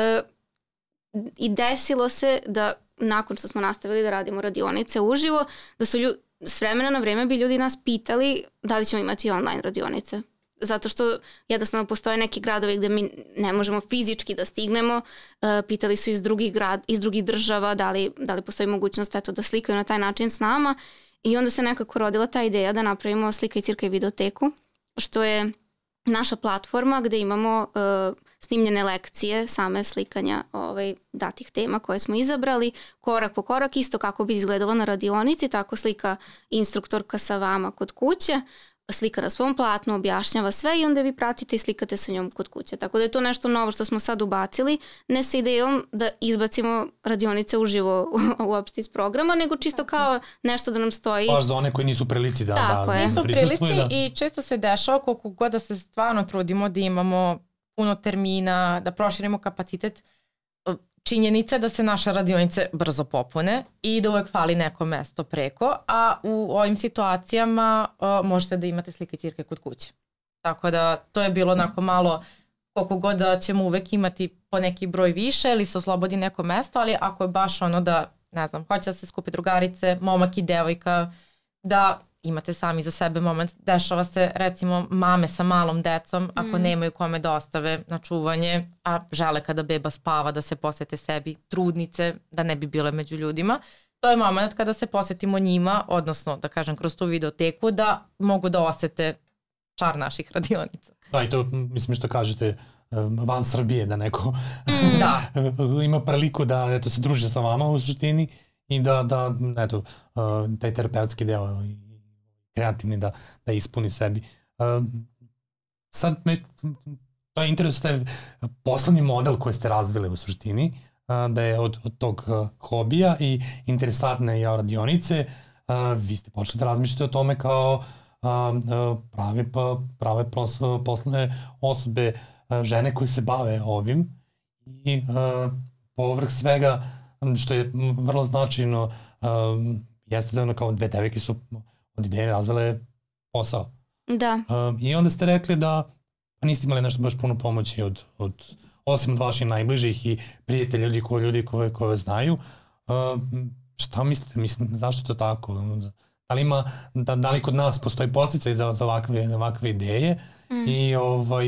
i desilo se da nakon što smo nastavili da radimo radionice uživo, da su ljudi, s vremena na vreme bi ljudi nas pitali da li ćemo imati online radionice. Zato što jednostavno postoje neki gradovi gde mi ne možemo fizički da stignemo. Uh, pitali su iz drugih, grad, iz drugih država da li, da li postoji mogućnost eto, da slikaju na taj način s nama. I onda se nekako rodila ta ideja da napravimo Slika i cirka i videoteku, što je naša platforma gde imamo uh, snimljene lekcije, same slikanja ovaj, datih tema koje smo izabrali, korak po korak, isto kako bi izgledalo na radionici, tako slika instruktorka sa vama kod kuće, slika na svom platnu, objašnjava sve i onda vi pratite i slikate sa njom kod kuće. Tako da je to nešto novo što smo sad ubacili, ne sa idejom da izbacimo radionice uživo uopšte iz programa, nego čisto kao nešto da nam stoji.
Baš za one koji nisu prilici da,
Tako
da
je.
Nisu prilici
da.
I često se dešava koliko god da se stvarno trudimo da imamo puno termina, da proširimo kapacitet, činjenica da se naše radionice brzo popune i da uvek fali neko mesto preko, a u ovim situacijama uh, možete da imate slike i cirke kod kuće. Tako da to je bilo onako malo koliko god da ćemo uvek imati po neki broj više ili se oslobodi neko mesto, ali ako je baš ono da, ne znam, hoće da se skupi drugarice, momak i devojka, da imate sami za sebe moment, dešava se recimo mame sa malom decom ako mm. nemaju kome da ostave na čuvanje, a žele kada beba spava da se posvete sebi, trudnice da ne bi bile među ljudima. To je moment kada se posvetimo njima, odnosno da kažem kroz tu videoteku da mogu da osete čar naših radionica.
Da, i to mislim što kažete, van Srbije, da neko
mm. da.
ima priliku da eto, se druži sa vama u suštini i da, da eto, taj terapeutski deo kreativni da, da ispuni sebi. Sad me to je interesuje taj poslovni model koji ste razvili u suštini, da je od, od tog hobija i interesantne radionice vi ste počeli da razmišljate o tome kao prave, prave poslovne osobe, žene koje se bave ovim i povrh svega što je vrlo značajno jeste da ono kao dve devojke su od ideje razvile posao.
Da.
I onda ste rekli da niste imali nešto baš puno pomoći od, od osim od vaših najbližih i prijatelja, ljudi koji ljudi koje, koje znaju. Šta mislite, mislim, zašto je to tako? Da li ima, da, da li kod nas postoji posticaj za, za ovakve, ovakve ideje mm. i ovaj,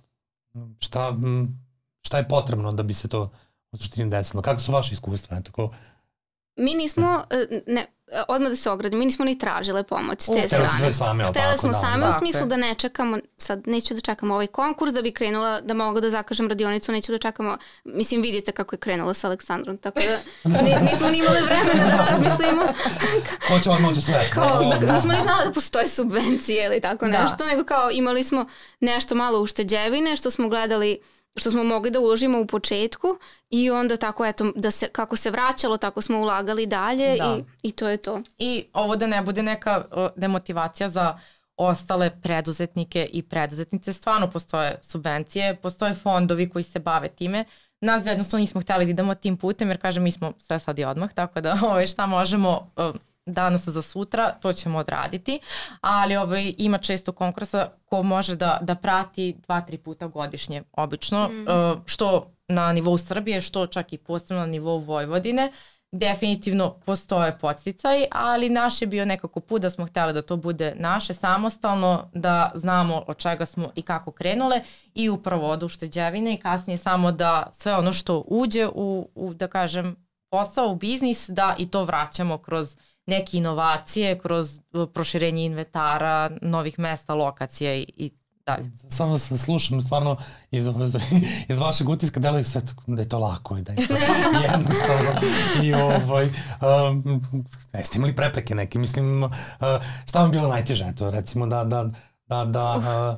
šta, šta je potrebno da bi se to u suštini desilo? Kako su vaše iskustva? Tako?
Mi nismo, ne, odmah da se ogradim, mi nismo ni tražile pomoć s te strane.
Htjeli same,
Htjeli smo da, same da. U smislu da ne čekamo, sad neću da čekamo ovaj konkurs da bi krenula, da mogu da zakažem radionicu, neću da čekamo, mislim vidite kako je krenulo sa Aleksandrom, tako da ni, nismo ni imali vremena da razmislimo.
Ko će odmah će sve.
Kao, nismo ni znali da postoje subvencije ili tako da. Nešto, nego kao imali smo nešto malo ušteđevine što smo gledali, što smo mogli da uložimo u početku i onda tako eto da se kako se vraćalo tako smo ulagali dalje i, i to je to.
I ovo da ne bude neka uh, demotivacija za ostale preduzetnike i preduzetnice, stvarno postoje subvencije, postoje fondovi koji se bave time. Nas jednostavno nismo htjeli da idemo tim putem jer kažem mi smo sve sad i odmah, tako da ovaj, šta možemo uh, danas za sutra, to ćemo odraditi, ali ovaj, ima često konkursa ko može da, da prati dva, tri puta godišnje, obično, mm. uh, što na nivou Srbije, što čak i posebno na nivou Vojvodine, definitivno postoje podsticaj, ali naš je bio nekako put da smo htjeli da to bude naše samostalno, da znamo od čega smo i kako krenule i upravo od ušteđevine i kasnije samo da sve ono što uđe u, u da kažem, posao, u biznis, da i to vraćamo kroz neke inovacije, kroz proširenje inventara, novih mesta, lokacija i, i dalje.
Samo se slušam, stvarno iz, iz vašeg utiska deluje sve da je to lako i da je to jednostavno. I ovaj, um, jeste imali prepreke neke, mislim, uh, šta vam je bilo najteže, eto, recimo da, da, da, da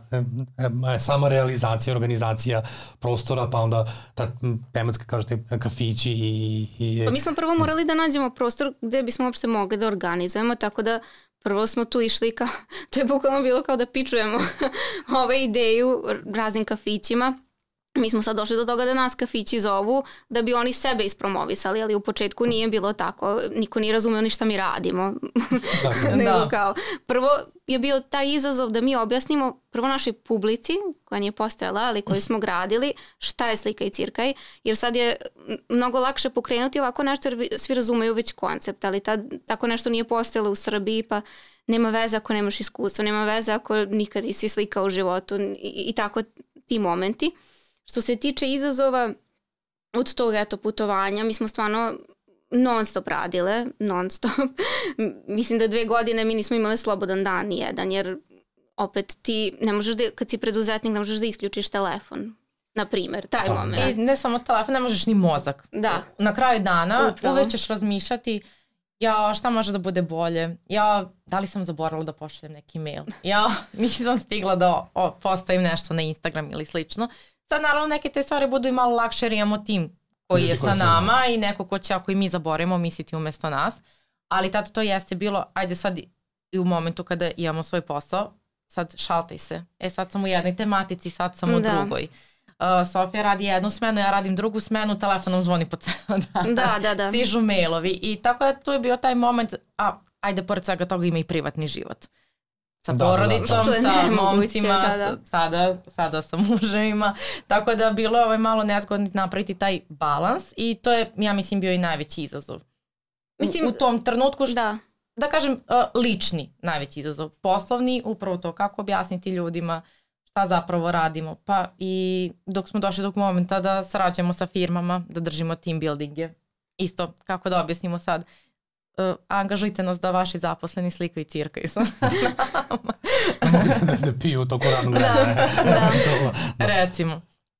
uh, sama realizacija, organizacija prostora, pa onda ta tematska, kažete, kafići i... i
pa mi smo prvo morali da nađemo prostor gde bismo uopšte mogli da organizujemo, tako da prvo smo tu išli kao, to je bukvalno bilo kao da pičujemo ove ideju raznim kafićima. Mi smo sad došli do toga da nas kafići zovu da bi oni sebe ispromovisali, ali u početku nije bilo tako, niko nije razumeo ni šta mi radimo. Nego kao, prvo je bio taj izazov da mi objasnimo prvo našoj publici, koja nije postojala, ali koju smo gradili, šta je slika i cirkaj, jer sad je mnogo lakše pokrenuti ovako nešto jer svi razumeju već koncept, ali tad, tako nešto nije postojalo u Srbiji, pa nema veze ako nemaš iskustvo, nema veze ako nikad nisi slikao u životu i, i tako ti momenti. Što se tiče izazova od tog eto putovanja, mi smo stvarno non stop radile, non stop. Mislim da dve godine mi nismo imali slobodan dan ni jedan, jer opet ti ne možeš da, kad si preduzetnik, ne možeš da isključiš telefon. Na primjer, taj
da.
moment.
I ne samo telefon, ne možeš ni mozak.
Da.
Na kraju dana
upravo
uvek ćeš razmišljati ja, šta može da bude bolje? Ja, da li sam zaboravila da pošaljem neki mail? Ja, nisam stigla da o, postavim nešto na Instagram ili slično. Sad naravno neke te stvari budu i malo lakše jer imamo tim koji je sa nama i neko ko će ako i mi zaboravimo misliti umjesto nas. Ali tada to jeste bilo, ajde sad i u momentu kada imamo svoj posao, sad šaltaj se. E sad sam u jednoj tematici, sad sam u da. drugoj. Uh, Sofija radi jednu smenu, ja radim drugu smenu, telefonom zvoni po ceo dan.
Da, da, da.
Stižu mailovi i tako da tu je bio taj moment, a ajde pored svega toga ima i privatni život. Sa da, porodicom, da, da. sa momcima, da, da. Tada, sada sa muževima. Tako da bilo je ovaj malo nezgodno napraviti taj balans i to je, ja mislim, bio i najveći izazov. Mislim, u, u tom trenutku, što, da. da kažem, uh, lični najveći izazov. Poslovni, upravo to kako objasniti ljudima šta zapravo radimo. Pa i dok smo došli do momenta da sarađujemo sa firmama, da držimo team buildinge. Isto, kako da objasnimo sad. Uh, angažujte nas da vaši zaposleni slikaju i cirkaju sa nama.
da piju toku radnog dana.
Da, da.
Recimo.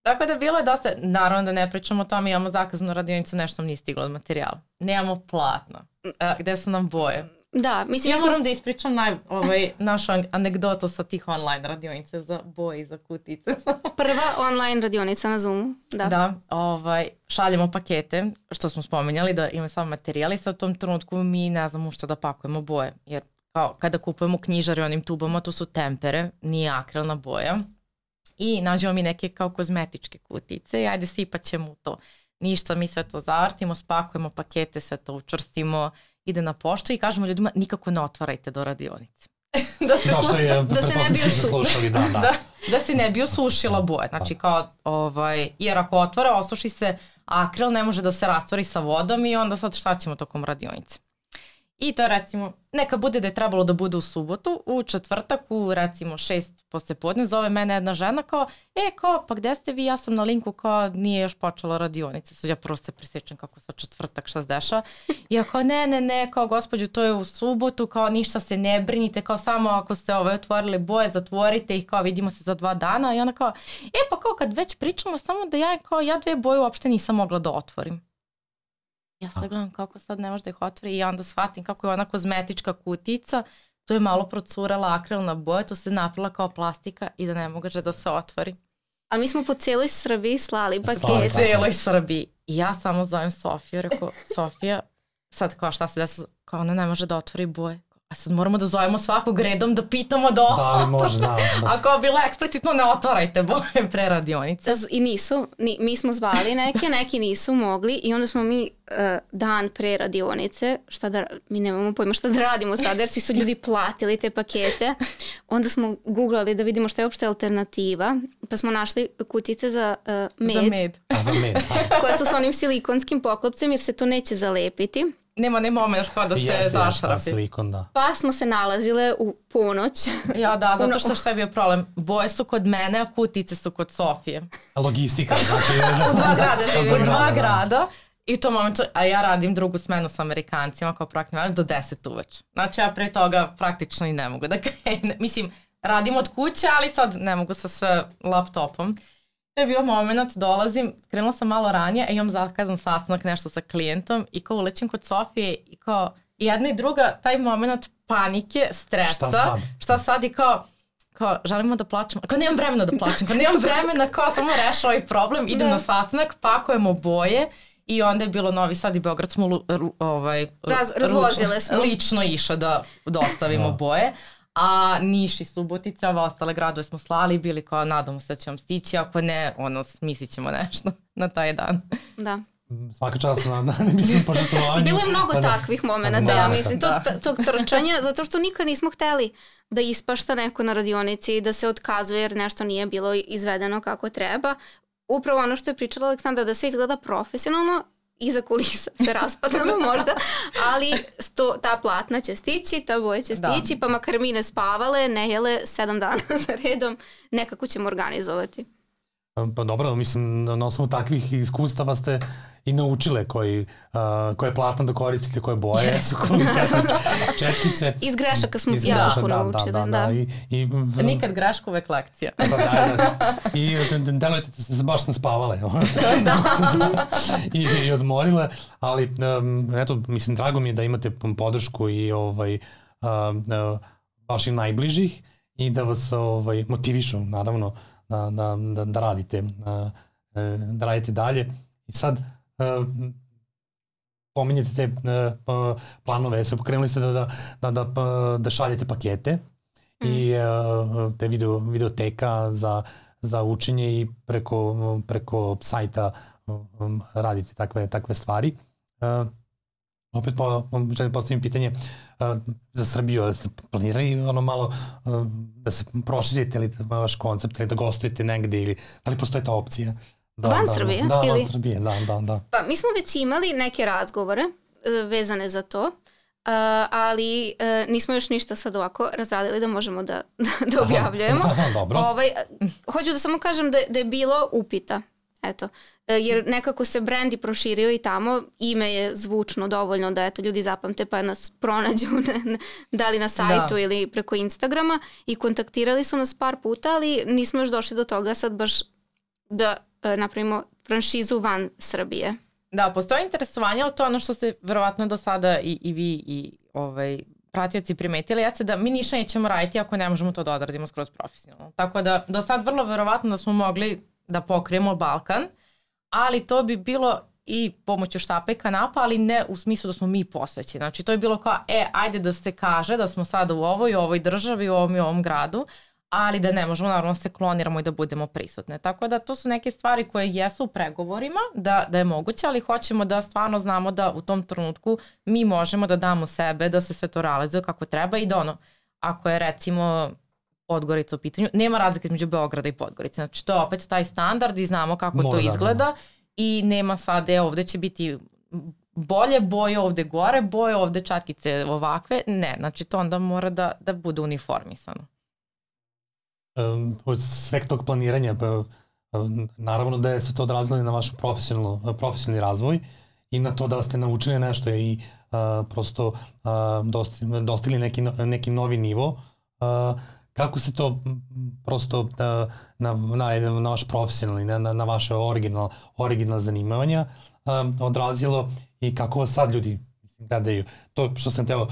Tako da bilo je dosta, naravno da ne pričamo o tome, imamo zakaznu radionicu, nešto nam nije stiglo od materijala. Nemamo platno. A, gde su nam boje?
Da, mislim...
Ja
smo...
moram da ispričam naj, ovaj, našu anegdotu sa tih online radionice za boje i za kutice.
Prva online radionica na Zoomu. Da,
da ovaj, šaljemo pakete, što smo spomenjali, da imamo samo materijali. Sad u tom trenutku mi ne znamo što da pakujemo boje. Jer kao, kada kupujemo knjižari onim tubama, to su tempere, nije akrilna boja. I nađemo mi neke kao kozmetičke kutice i ajde sipat ćemo u to. Ništa, mi sve to zavrtimo, spakujemo pakete, sve to učvrstimo, ide na poštu i kažemo ljudima nikako ne otvarajte do radionice.
da se, da, je,
da se ne bi
osušili. Da, da.
da, da se ne bi osušila boja. Znači kao, ovaj, jer ako otvara, osuši se akril, ne može da se rastvori sa vodom i onda sad šta ćemo tokom radionice. I to recimo, neka bude da je trebalo da bude u subotu, u četvrtak, u recimo šest posle podne, zove mene jedna žena kao, e, kao, pa gde ste vi, ja sam na linku, kao, nije još počela radionica. Sad ja prvo se presjećam kako sa četvrtak šta se dešava. I ja kao, ne, ne, ne, kao, gospođo, to je u subotu, kao, ništa se ne brinite, kao, samo ako ste ovaj, otvorili boje, zatvorite ih, kao, vidimo se za dva dana. I ona kao, e, pa kao, kad već pričamo, samo da ja, kao, ja dve boje uopšte nisam mogla da otvorim. Ja sad gledam kako sad ne može da ih otvori i onda shvatim kako je ona kozmetička kutica, tu je malo procurala akrilna boja, tu se napravila kao plastika i da ne može da se otvori.
Ali mi smo po cijeloj Srbiji slali pakete.
Po cijeloj Srbiji. I ja samo zovem Sofiju, rekao, Sofija, sad kao šta se desilo, kao ona ne može da otvori boje. A sad moramo da zovemo svakog redom da pitamo da
Da li može, da. da
Ako je bilo eksplicitno ne otvarajte boje pre radionice.
I nisu, ni, mi smo zvali neke, neki nisu mogli i onda smo mi uh, dan pre radionice, šta da, mi nemamo pojma šta da radimo sad, jer svi su ljudi platili te pakete. Onda smo googlali da vidimo šta je uopšte alternativa, pa smo našli kutice za uh, med,
za med.
A, za med
koje su s onim silikonskim poklopcem jer se to neće zalepiti.
Nema ni moment kao da se zašrafi.
Silikon, da.
Pa smo se nalazile u ponoć.
Ja da, zato što šta je bio problem? Boje su kod mene, a kutice su kod Sofije.
Logistika, znači...
u dva grada živimo.
U dva grada. I u tom momentu, a ja radim drugu smenu sa Amerikancima kao praktično do deset uveč. Znači ja pre toga praktično i ne mogu da krenem. Mislim, radim od kuće, ali sad ne mogu sa sve laptopom. To je bio moment, dolazim, krenula sam malo ranije, a imam zakazan sastanak nešto sa klijentom i kao ulećem kod Sofije i kao jedna i druga, taj moment panike, stresa,
šta sad,
šta sad i kao, kao želimo da plačemo, kao nemam vremena da plačem, kao nemam vremena, kao samo rešao ovaj problem, idem da. na sastanak, pakujemo boje i onda je bilo Novi Sad i Beograd smo lu, ru, ovaj,
Raz, razvozile smo.
lično išao da dostavimo da. boje. A Niš i Subotica, ove ostale gradove smo slali, bili kao nadamo se da ćemo stići, ako ne, ono, smislit ćemo nešto na taj dan.
Da.
Svaka čast na, na mislim, požetovanju.
Bilo je mnogo takvih momenta, da, ja mislim, to, tog trčanja, zato što nikad nismo hteli da ispašta neko na radionici i da se otkazuje jer nešto nije bilo izvedeno kako treba. Upravo ono što je pričala Aleksandra, da sve izgleda profesionalno, iza kulisa se raspadamo možda, ali sto, ta platna će stići, ta boja će stići, da. pa makar mi ne spavale, ne jele sedam dana za redom, nekako ćemo organizovati.
Pa dobro, mislim, na osnovu takvih iskustava ste i naučile koji, uh, koje platno da koristite, koje boje su kvalitetne četkice.
Iz grešaka smo iz jako da, naučili. Da, da, da.
I, i, v...
Nikad greška, uvek lekcija.
Da, da, da. I delujete da ste se baš naspavale da. I, i odmorile, ali um, eto, mislim, drago mi je da imate podršku i ovaj, uh, uh, vaših najbližih i da vas ovaj, motivišu, naravno, Da, da, da, da radite da radite dalje i sad pominjete te planove, se pokrenuli ste da, da, da, da, da šaljete pakete mm. i te video, videoteka za, za učenje i preko, preko sajta radite takve, takve stvari. Opet po, želim postavim pitanje uh, za Srbiju, da ste planirali ono malo uh, da se proširite ili vaš koncept ili da gostujete negde ili da li postoje ta opcija? Da,
van
da,
Srbije?
Da,
ili?
van Srbije, da, da, da.
Pa mi smo već imali neke razgovore uh, vezane za to, uh, ali uh, nismo još ništa sad ovako razradili da možemo da, da objavljujemo.
Aha, dobro.
Ovaj, hoću da samo kažem da, da je bilo upita. Eto, jer nekako se brand i proširio i tamo, ime je zvučno dovoljno da eto ljudi zapamte pa nas pronađu ne, da li na sajtu da. ili preko Instagrama i kontaktirali su nas par puta, ali nismo još došli do toga sad baš da uh, napravimo franšizu van Srbije.
Da, postoje interesovanje, ali to je ono što se verovatno do sada i, i vi i ovaj, pratioci primetili, jeste da mi ništa nećemo raditi ako ne možemo to da odradimo skroz profesionalno. Tako da do sad vrlo verovatno da smo mogli da pokrijemo Balkan, ali to bi bilo i pomoću štapa i kanapa, ali ne u smislu da smo mi posvećeni. Znači to je bilo kao, e, ajde da se kaže da smo sada u ovoj, u ovoj državi, u ovom i ovom gradu, ali da ne možemo naravno se kloniramo i da budemo prisutne. Tako da to su neke stvari koje jesu u pregovorima, da, da je moguće, ali hoćemo da stvarno znamo da u tom trenutku mi možemo da damo sebe, da se sve to realizuje kako treba i da ono, ako je recimo Podgorica u pitanju, nema razlike između Beograda i Podgorice. Znači to je opet taj standard i znamo kako Mora, to izgleda da. I nema sad, e, ovde će biti bolje boje, ovde gore boje, ovde čatkice ovakve. Ne, znači to onda mora da, da bude uniformisano.
Um, od sveg tog planiranja, pa, um, naravno da je se to odrazilo na vaš profesionalni razvoj i na to da ste naučili nešto i uh, prosto uh, dostigli, dostigli neki, neki novi nivo. Uh, kako se to prosto uh, na, na, na vaš profesionalni, na, na vaše original, original zanimanja um, odrazilo i kako vas sad ljudi gledaju? To što sam teo,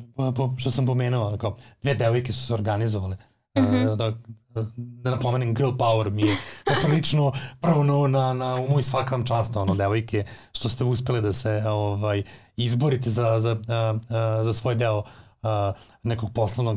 što sam pomenuo, kao dve devojke su se organizovale. Mm-hmm. Da, da napomenem, girl power mi je prilično prvo no, na, na umu i svakam čast, ono, devojke, što ste uspeli da se ovaj, izborite za, za, za svoj deo nekog poslovnog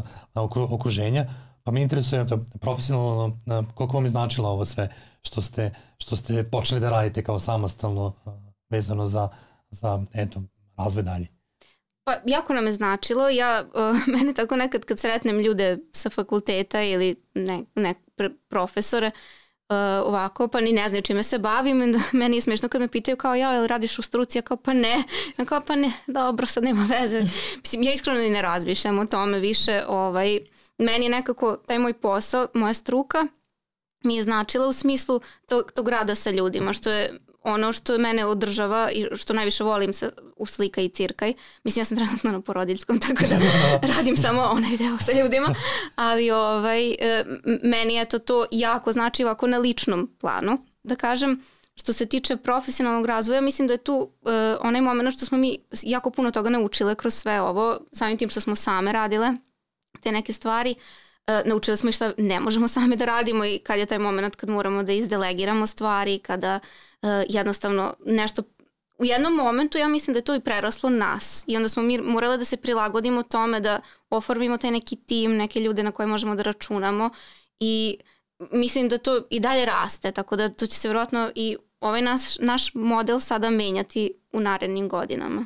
okruženja. Pa me interesuje profesionalno koliko vam je značilo ovo sve što ste, što ste počeli da radite kao samostalno vezano za, za eto, razvoj dalje.
Pa jako nam je značilo. Ja, uh, mene tako nekad kad sretnem ljude sa fakulteta ili ne, ne profesore uh, ovako, pa ni ne znaju čime se bavim, meni je smiješno kad me pitaju kao ja, jel radiš u struci? Ja kao pa ne. Ja kao pa ne, dobro, sad nema veze. Mislim, ja iskreno ni ne razmišljam o tome više. Ovaj, meni je nekako taj moj posao, moja struka mi je značila u smislu tog, tog rada sa ljudima, što je ono što mene održava i što najviše volim sa, u slika i cirkaj. Mislim, ja sam trenutno na porodiljskom, tako da radim samo onaj deo sa ljudima, ali ovaj, meni je to, to jako znači ovako na ličnom planu, da kažem. Što se tiče profesionalnog razvoja, mislim da je tu uh, onaj moment što smo mi jako puno toga naučile kroz sve ovo, samim tim što smo same radile te neke stvari. Uh, naučili smo i šta ne možemo same da radimo i kad je taj moment kad moramo da izdelegiramo stvari, kada uh, jednostavno nešto u jednom momentu ja mislim da je to i preraslo nas i onda smo mi morali da se prilagodimo tome da oformimo taj neki tim, neke ljude na koje možemo da računamo i mislim da to i dalje raste, tako da to će se vjerojatno i ovaj naš, naš model sada menjati u narednim godinama.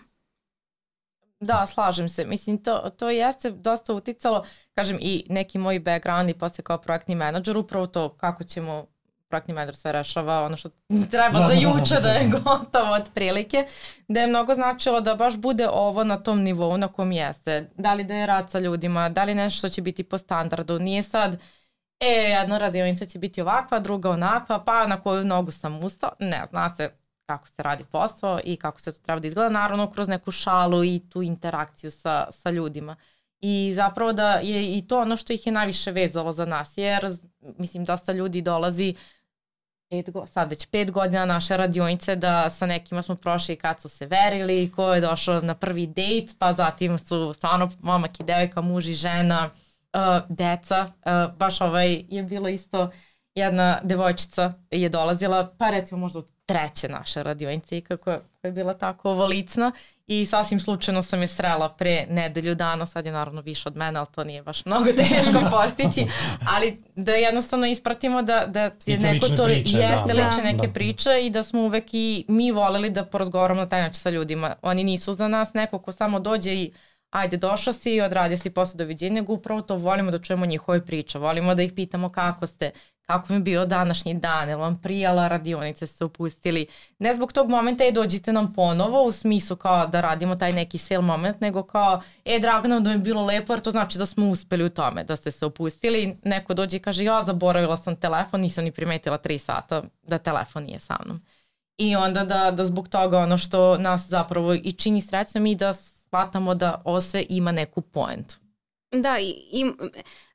Da, slažem se. Mislim, to, to jeste dosta uticalo, kažem, i neki moji background i posle kao projektni menadžer, upravo to kako ćemo, projektni menadžer sve rešava, ono što treba za juče da je gotovo otprilike, da je mnogo značilo da baš bude ovo na tom nivou na kom jeste. Da li da je rad sa ljudima, da li nešto će biti po standardu, nije sad e, jedna radionica će biti ovakva, druga onakva, pa na koju nogu sam ustala. Ne, zna se kako se radi posao i kako se to treba da izgleda, naravno kroz neku šalu i tu interakciju sa, sa ljudima. I zapravo da je i to ono što ih je najviše vezalo za nas, jer mislim dosta ljudi dolazi pet go, sad već pet godina naše radionice da sa nekima smo prošli kad su se verili, ko je došao na prvi dejt, pa zatim su stvarno momak i devojka, muž i žena, uh, deca, uh, baš ovaj je bilo isto jedna devojčica je dolazila, pa recimo možda od treće naše radionice i kako je, je bila tako ovolicna i sasvim slučajno sam je srela pre nedelju dana, sad je naravno više od mene, ali to nije baš mnogo teško postići, ali da jednostavno ispratimo da, da je neko to priče, jeste da, liče neke da. priče i da smo uvek i mi voleli da porazgovaramo na taj način sa ljudima. Oni nisu za nas neko ko samo dođe i ajde, došao si i odradio si posle doviđenja, nego upravo to volimo da čujemo njihove priče, volimo da ih pitamo kako ste, kako mi je bio današnji dan, je li vam prijala radionice, se upustili. Ne zbog tog momenta, e, dođite nam ponovo u smislu kao da radimo taj neki sale moment, nego kao, e, drago nam da mi je bilo lepo, jer to znači da smo uspeli u tome, da ste se upustili. Neko dođe i kaže, ja zaboravila sam telefon, nisam ni primetila tri sata da telefon nije sa mnom. I onda da, da zbog toga ono što nas zapravo i čini srećno mi da shvatamo da ovo sve ima neku poentu.
Da, i, i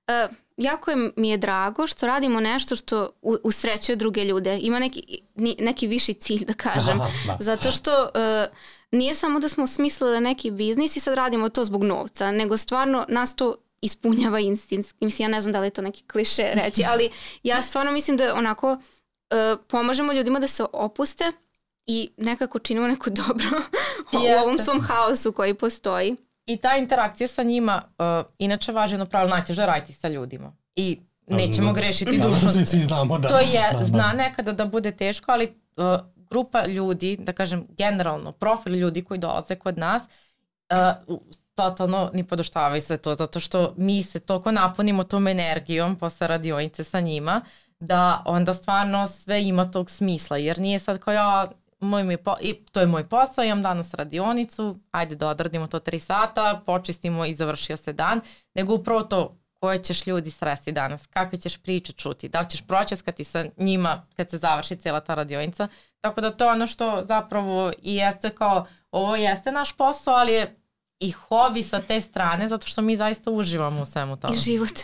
uh, jako je, mi je drago što radimo nešto što u, usrećuje druge ljude. Ima neki, neki viši cilj, da kažem. Aha, da. Zato što uh, nije samo da smo smislili neki biznis i sad radimo to zbog novca, nego stvarno nas to ispunjava instinkt. Mislim, ja ne znam da li je to neki kliše reći, ali ja stvarno mislim da onako uh, pomažemo ljudima da se opuste i nekako činimo neko dobro u ovom svom haosu koji postoji.
I ta interakcija sa njima, uh, inače važno pravilo, najteže raditi sa ljudima. I nećemo grešiti
da,
dušu.
Da, svi znamo, da.
To je,
da,
zna
da.
nekada da bude teško, ali uh, grupa ljudi, da kažem generalno, profil ljudi koji dolaze kod nas, uh, totalno ni podoštavaju sve to, zato što mi se toliko napunimo tom energijom posle radionice sa njima, da onda stvarno sve ima tog smisla, jer nije sad kao ja, moj, moj po, i to je moj posao, imam danas radionicu, ajde da odradimo to tri sata, počistimo i završio se dan, nego upravo to koje ćeš ljudi sresti danas, kakve ćeš priče čuti, da li ćeš pročeskati sa njima kad se završi cijela ta radionica, tako da to je ono što zapravo i jeste kao, ovo jeste naš posao, ali je i hobi sa te strane, zato što mi zaista uživamo u svemu tome.
I život.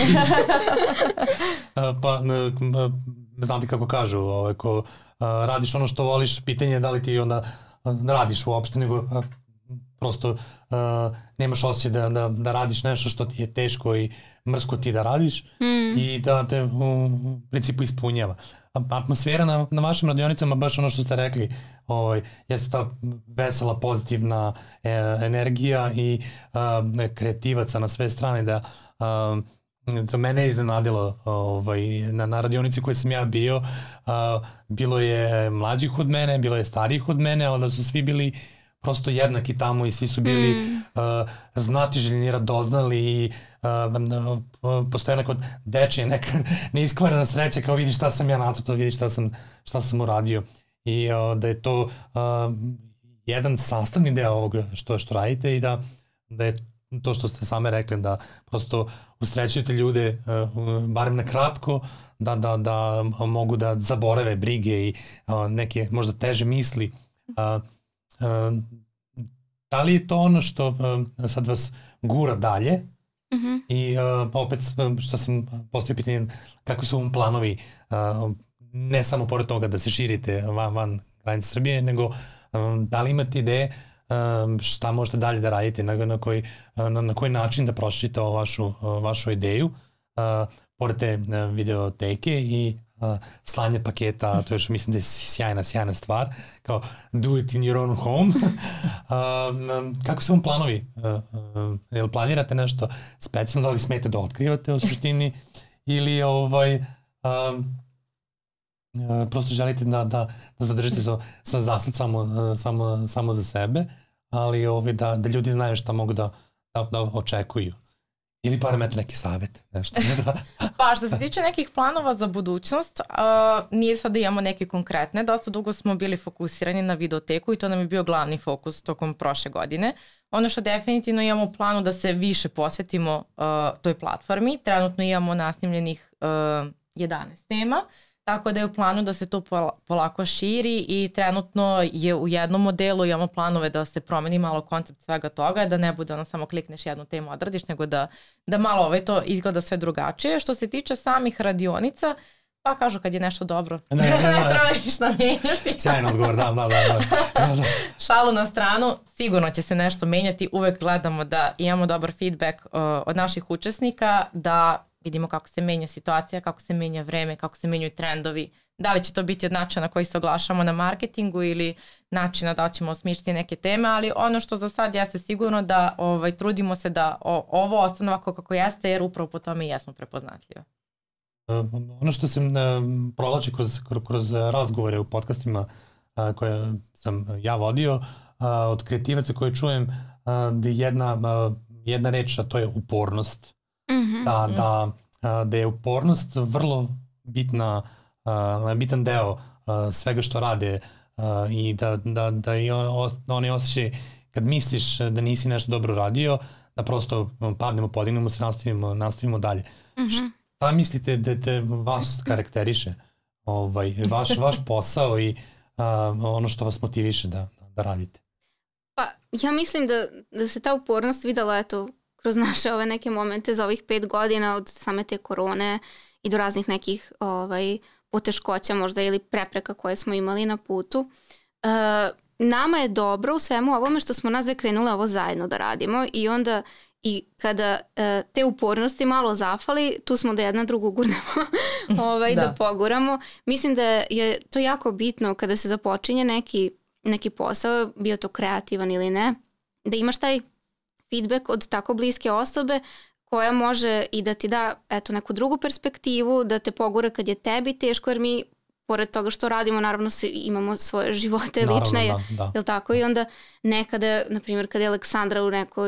Pa, znam ti kako kažu, ovaj, ko radiš ono što voliš, pitanje je da li ti onda radiš uopšte, nego prosto uh, nemaš osjećaj da, da, da radiš nešto što ti je teško i mrsko ti da radiš mm. i da te u principu ispunjava. Atmosfera na, na vašim radionicama, baš ono što ste rekli, ovaj, jeste ta vesela, pozitivna e, energija i uh, kreativaca na sve strane, da uh, to mene je iznenadilo ovaj, na, na radionici koje sam ja bio, uh, bilo je mlađih od mene, bilo je starijih od mene, ali da su svi bili prosto jednaki tamo i svi su bili mm. uh, znatiželjni, radoznali i uh, uh, postoje neko dečije, neka neiskvarena sreća kao vidi šta sam ja nacrtao, vidi šta sam, šta sam uradio i uh, da je to uh, jedan sastavni deo ovoga što, što radite i da, da je to što ste same rekli, da prosto usrećujete ljude uh, barem na kratko, da, da, da mogu da zaborave brige i uh, neke možda teže misli. Uh, Uh, da li je to ono što uh, sad vas gura dalje mm-hmm. i uh, opet što sam postavio pitanje, kakvi su vam planovi uh, ne samo pored toga da se širite van, van granice Srbije, nego um, da li imate ideje um, šta možete dalje da radite, na, na, koji, na, na koji način da proširite vašu, vašu ideju uh, pored te uh, videoteke i Uh, slanje paketa, to je što mislim da je sjajna, sjajna stvar, kao do it in your own home. uh, kako su vam planovi? Uh, uh, jel planirate nešto specijalno, da li smete da otkrivate u suštini ili ovaj, uh, uh, prosto želite da, da, da zadržite sa, sa zasad samo, uh, samo, samo za sebe, ali ovaj, da, da ljudi znaju šta mogu da, da, da očekuju. Ili barem eto neki savjet, nešto.
Pa što se tiče nekih planova za budućnost, uh, nije sad da imamo neke konkretne, dosta dugo smo bili fokusirani na videoteku i to nam je bio glavni fokus tokom prošle godine. Ono što definitivno imamo u planu da se više posvetimo uh, toj platformi, trenutno imamo nasnimljenih uh, jedanaest tema, tako da je u planu da se to polako širi i trenutno je u jednom modelu, imamo planove da se promeni malo koncept svega toga, da ne bude ono samo klikneš jednu temu odradiš, nego da, da malo ovaj to izgleda sve drugačije. Što se tiče samih radionica, pa kažu kad je nešto dobro, ne, ne, ne, ne treba ništa menjati.
Sjajno odgovor, da, da, da, da, da.
Šalu na stranu, sigurno će se nešto menjati, uvek gledamo da imamo dobar feedback uh, od naših učesnika, da vidimo kako se menja situacija, kako se menja vreme, kako se menjaju trendovi, da li će to biti od načina na koji se oglašamo na marketingu ili načina da li ćemo osmišljati neke teme, ali ono što za sad jeste sigurno da ovaj, trudimo se da o, ovo ostane ovako kako jeste, jer upravo po tome i jesmo prepoznatljive.
Ono što se provlači kroz, kroz razgovore u podcastima koje sam ja vodio, od kreativaca koje čujem, da je jedna, jedna reč, a to je upornost. Mm-hmm. Da, da, da je upornost vrlo bitna, bitan deo svega što rade i da, da, da i on, oni osjećaj kad misliš da nisi nešto dobro radio, da prosto padnemo, podignemo se, nastavimo, nastavimo dalje. Mm-hmm. Šta mislite da te vas karakteriše? Ovaj, vaš, vaš posao i uh, ono što vas motiviše da, da radite?
Pa ja mislim da, da se ta upornost videla eto kroz naše ove neke momente za ovih pet godina od same te korone i do raznih nekih ovaj, poteškoća možda ili prepreka koje smo imali na putu. Uh, nama je dobro u svemu ovome što smo nas dve krenule ovo zajedno da radimo i onda i kada uh, te upornosti malo zafali, tu smo da jedna drugu gurnemo ovaj, da. da poguramo. Mislim da je to jako bitno kada se započinje neki, neki posao, bio to kreativan ili ne, da imaš taj feedback od tako bliske osobe koja može i da ti da eto, neku drugu perspektivu, da te pogura kad je tebi teško, jer mi pored toga što radimo, naravno imamo svoje živote naravno, lične, da, da. Jel tako? I onda nekada, na primjer, kada je Aleksandra u nekoj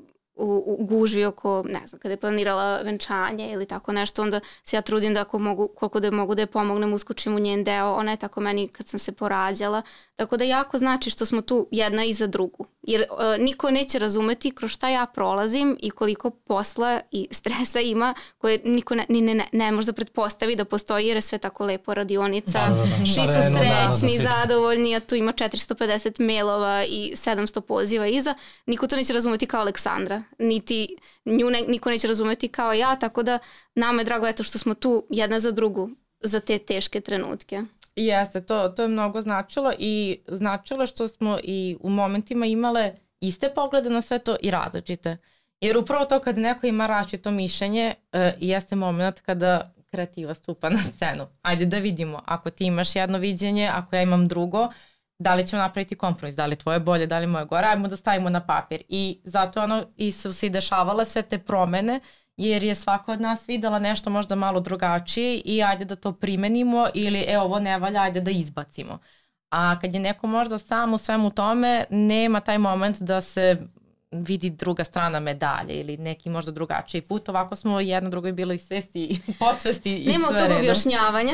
u, u gužvi oko, ne znam, kada je planirala venčanje ili tako nešto, onda se ja trudim da ako mogu, koliko da mogu da je pomognem, uskočim u njen deo, ona je tako meni kad sam se porađala, tako da jako znači što smo tu jedna iza drugu, jer uh, niko neće razumeti kroz šta ja prolazim i koliko posla i stresa ima koje niko ne, ne, ne, ne može da pretpostavi da postoji, jer je sve tako lepo, radionica, da, da, da. svi su srećni, da, da, zadovoljni, a tu ima četiristo pedeset mailova i sedamsto poziva iza, niko to neće razumeti kao Aleksandra, niti nju ne, niko neće razumeti kao ja, tako da nama je drago eto što smo tu jedna za drugu za te teške trenutke.
Jeste, to, to je mnogo značilo i značilo što smo i u momentima imale iste poglede na sve to i različite. Jer upravo to kad neko ima različito mišljenje e, jeste moment kada kreativa stupa na scenu. Ajde da vidimo, ako ti imaš jedno viđenje, ako ja imam drugo, da li ćemo napraviti kompromis, da li tvoje bolje, da li moje gore, ajmo da stavimo na papir. I zato ono, i su se dešavale sve te promene, jer je svaka od nas videla nešto možda malo drugačije i ajde da to primenimo ili e ovo ne valja, ajde da izbacimo. A kad je neko možda sam u svemu tome, nema taj moment da se vidi druga strana medalje ili neki možda drugačiji put. Ovako smo jedno drugo bilo i svesti i podsvesti i sve redom.
Nema tog objašnjavanja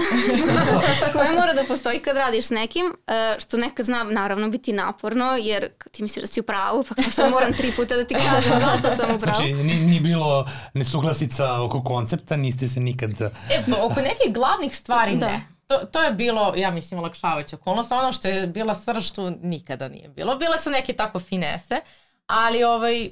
koje mora da postoji kad radiš s nekim, što nekad zna naravno biti naporno, jer ti misliš da si u pravu, pa kao sad moram tri puta da ti kažem zašto sam u pravu.
Znači, nije bilo nesuglasica oko koncepta, niste se nikad...
E, oko nekih glavnih stvari da. ne. To, to je bilo, ja mislim, olakšavajuća okolnost. Ono što je bila srž, tu nikada nije bilo. Bile su neke tako finese, ali ovaj,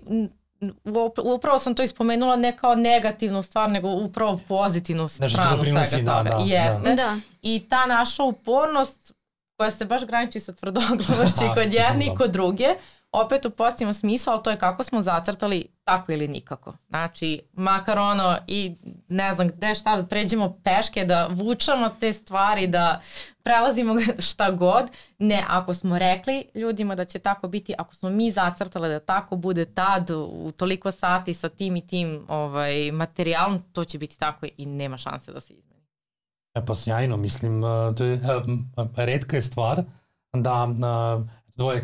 upravo sam to ispomenula ne kao negativnu stvar, nego upravo pozitivnu stranu svega
da,
toga.
Da,
Jeste.
Da.
I ta naša upornost koja se baš graniči sa tvrdoglavošću i kod jedne i kod druge, opet u pozitivnom smislu, ali to je kako smo zacrtali tako ili nikako. Znači, makar ono i ne znam gde šta, da pređemo peške, da vučamo te stvari, da prelazimo šta god. Ne, ako smo rekli ljudima da će tako biti, ako smo mi zacrtali da tako bude tad, u toliko sati sa tim i tim ovaj, materijalom, to će biti tako i nema šanse da se izmeni.
E pa sjajno, mislim, to je, retka je stvar da dvoje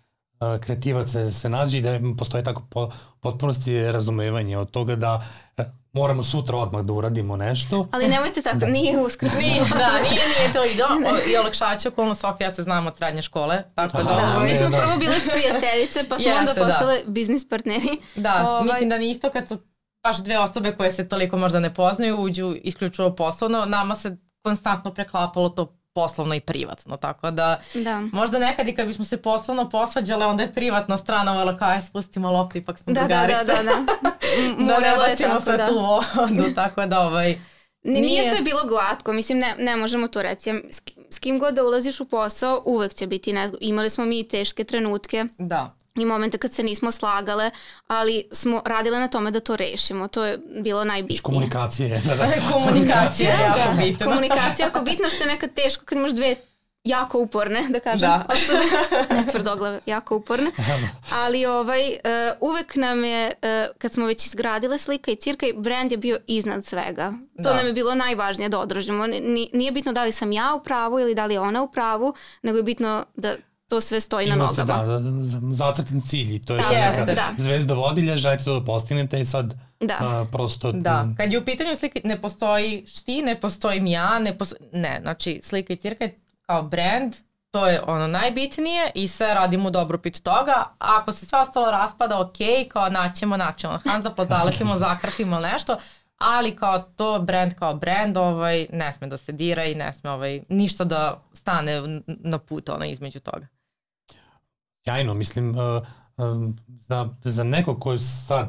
kreativaca se nađe i da postoje tako po, potpunosti razumevanje od toga da moramo sutra odmah da uradimo nešto.
Ali nemojte tako, da. nije uskoro.
Nije, da, nije, nije to i do. I olakšaće okolno, Sofija se znamo od srednje škole. Tako da,
da,
ovaj...
mi smo prvo bile prijateljice, pa smo Jeste, onda postale da. biznis partneri.
Da, ovaj... mislim da nije isto kad su baš dve osobe koje se toliko možda ne poznaju, uđu isključivo poslovno, nama se konstantno preklapalo to poslovno i privatno, tako da, da. možda nekad i kad bismo se poslovno posvađale, onda je privatna strana ovela kao, aj spustimo loptu, ipak smo
da,
drugarice.
Da, da, da, da.
da ne bacimo sve da. tu vodu, tako da ovaj...
Nije, nije sve bilo glatko, mislim ne, ne možemo to reći. S, s kim god da ulaziš u posao, uvek će biti nezgodno. Imali smo mi teške trenutke.
Da.
I momente kad se nismo slagale, ali smo radile na tome da to rešimo. To je bilo najbitnije.
Komunikacija je. Da, da.
Komunikacija je jako
da,
bitna.
Komunikacija je jako bitna, što je nekad teško kad imaš dve jako uporne, da kažem,
da.
osobe, ne tvrdoglave, jako uporne. Ali ovaj, uh, uvek nam je, uh, kad smo već izgradile Slika i Cirka, brand je bio iznad svega. To da. nam je bilo najvažnije da održimo. N- nije bitno da li sam ja u pravu ili da li je ona u pravu, nego je bitno da to sve stoji
Ima
na
se,
nogama.
da, da, zacrtan cilj i to je
da,
to neka
da.
zvezda vodilja, želite to da postignete i sad
da.
a, prosto...
Da, kad je u pitanju slike, ne postoji šti, ne postojim ja, ne, posto... ne, znači Slika i Cirka je kao brand, to je ono najbitnije i sve radimo dobrobit toga. A ako se sve ostalo raspada, ok, kao naćemo način, Hanza zalepimo, zakrpimo nešto, ali kao to brand kao brand ovaj, ne sme da se dira i ne sme ovaj, ništa da stane na put ono, između toga.
Sjajno, mislim, uh, um, za, za neko ko sad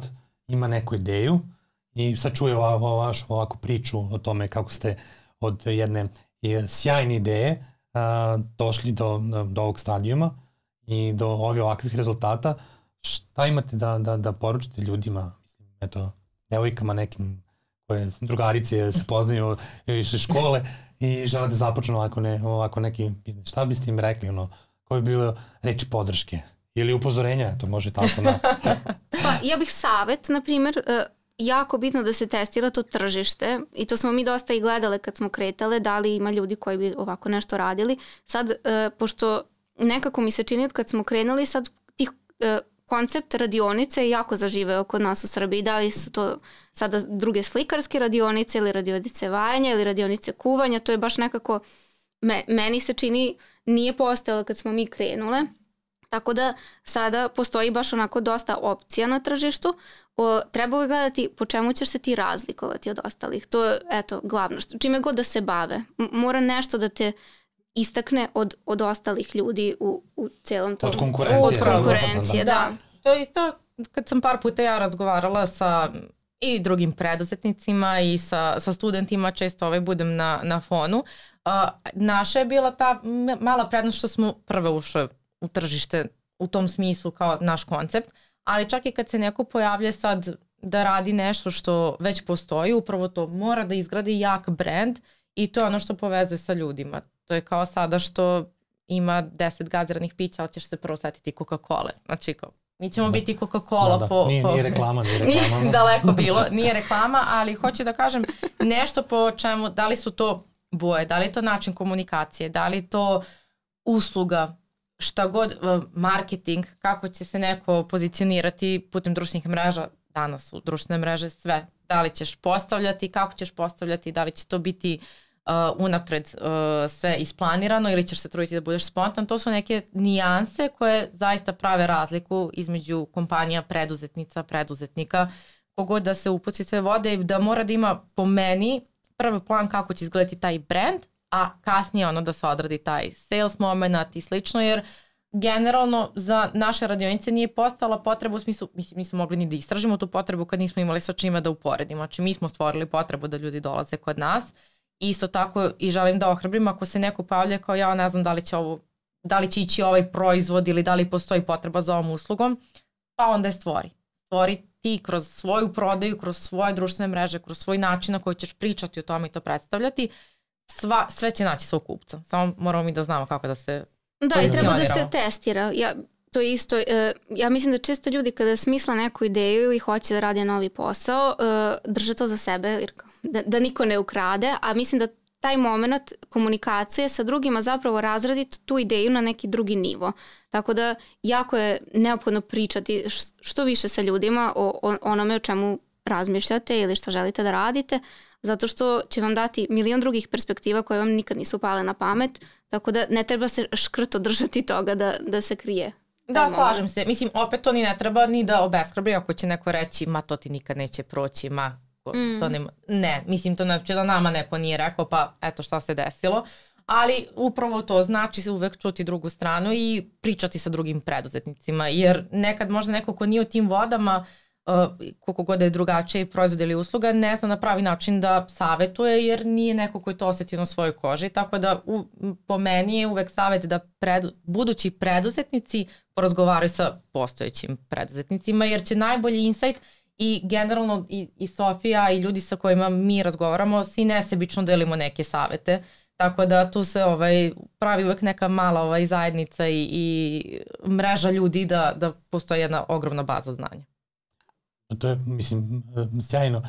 ima neku ideju i sad čuje ovako, vašu ovako priču o tome kako ste od jedne sjajne ideje a, došli do, do ovog stadijuma i do ovih ovakvih rezultata. Šta imate da, da, da poručite ljudima, mislim, eto, devojkama nekim koje drugarice se poznaju iz škole i žele da započnu ovako, ne, ovako neki biznis? Šta biste im rekli, ono, koje bi bilo reči podrške ili upozorenja, to može tako. Na...
Pa ja bih savjet, na primjer, jako bitno da se testira to tržište i to smo mi dosta i gledale kad smo kretale, da li ima ljudi koji bi ovako nešto radili. Sad, pošto nekako mi se čini od kad smo krenuli, sad tih koncept radionice je jako zaživeo kod nas u Srbiji. Da li su to sada druge slikarske radionice ili radionice vajanja ili radionice kuvanja, to je baš nekako, me, meni se čini, nije postojalo kad smo mi krenule. Tako da sada postoji baš onako dosta opcija na tržištu. O, treba je gledati po čemu ćeš se ti razlikovati od ostalih. To je, eto, glavno. Čime god da se bave. M- mora nešto da te istakne od, od ostalih ljudi u, u celom tom...
Od konkurencije.
Od konkurencije, da.
da. To je isto kad sam par puta ja razgovarala sa i drugim preduzetnicima i sa, sa studentima, često ovaj budem na, na fonu. Uh, naša je bila ta mala prednost što smo prve ušle u tržište u tom smislu kao naš koncept, ali čak i kad se neko pojavlja sad da radi nešto što već postoji, upravo to mora da izgradi jak brand i to je ono što povezuje sa ljudima. To je kao sada što ima deset gaziranih pića, ali ćeš se prvo setiti Coca-Cola. Znači kao, mi ćemo da. biti Coca-Cola
da, da.
po...
Nije,
po...
nije reklama, nije reklama.
Nije daleko bilo, nije reklama, ali hoću da kažem nešto po čemu, da li su to boje, da li je to način komunikacije, da li je to usluga, šta god, marketing, kako će se neko pozicionirati putem društvenih mreža, danas su društvene mreže sve, da li ćeš postavljati, kako ćeš postavljati, da li će to biti uh, unapred uh, sve isplanirano ili ćeš se truditi da budeš spontan, to su neke nijanse koje zaista prave razliku između kompanija, preduzetnica, preduzetnika, kogod da se upuci sve vode i da mora da ima po meni prvi plan kako će izgledati taj brand, a kasnije ono da se odradi taj sales moment i slično, jer generalno za naše radionice nije postala potreba u smislu, mislim, nismo mogli ni da istražimo tu potrebu kad nismo imali sa čime da uporedimo. Znači mi smo stvorili potrebu da ljudi dolaze kod nas. Isto tako i želim da ohrabrim ako se neko pavlja kao ja ne znam da li će ovo, da li će ići ovaj proizvod ili da li postoji potreba za ovom uslugom, pa onda je stvori. Stvori ti kroz svoju prodaju, kroz svoje društvene mreže, kroz svoj način na koji ćeš pričati o tome i to predstavljati. Sva, sve će naći svog kupca. Samo moramo mi da znamo kako da se
da, i treba da se testira. Ja, to je isto, ja mislim da često ljudi kada smisle neku ideju i hoće da rade novi posao, drže to za sebe, da, da niko ne ukrade, a mislim da taj moment komunikacije sa drugima zapravo razradi tu ideju na neki drugi nivo. Tako da jako je neophodno pričati što više sa ljudima o, o onome o čemu razmišljate ili što želite da radite, zato što će vam dati milion drugih perspektiva koje vam nikad nisu pale na pamet, tako da ne treba se škrto držati toga da, da se krije.
Da, slažem se. Mislim, opet to ni ne treba ni da obeshrabri ako će neko reći, ma to ti nikad neće proći, ma mm. to nema. Ne, mislim, to znači da nama neko nije rekao, pa eto šta se desilo. Ali upravo to znači se uvek čuti drugu stranu i pričati sa drugim preduzetnicima, jer nekad možda neko ko nije u tim vodama, Uh, koliko god je drugačiji proizvod ili usluga, ne zna na pravi način da savetuje jer nije neko koji to osjetio na svojoj koži, tako da u, po meni je uvek savet da predu, budući preduzetnici porazgovaraju sa postojećim preduzetnicima jer će najbolji insight i generalno i, i Sofija i ljudi sa kojima mi razgovaramo, svi nesebično delimo neke savete, tako da tu se ovaj, pravi uvek neka mala ovaj, zajednica i, i mreža ljudi da, da postoji jedna ogromna baza znanja.
To je, mislim, sjajno.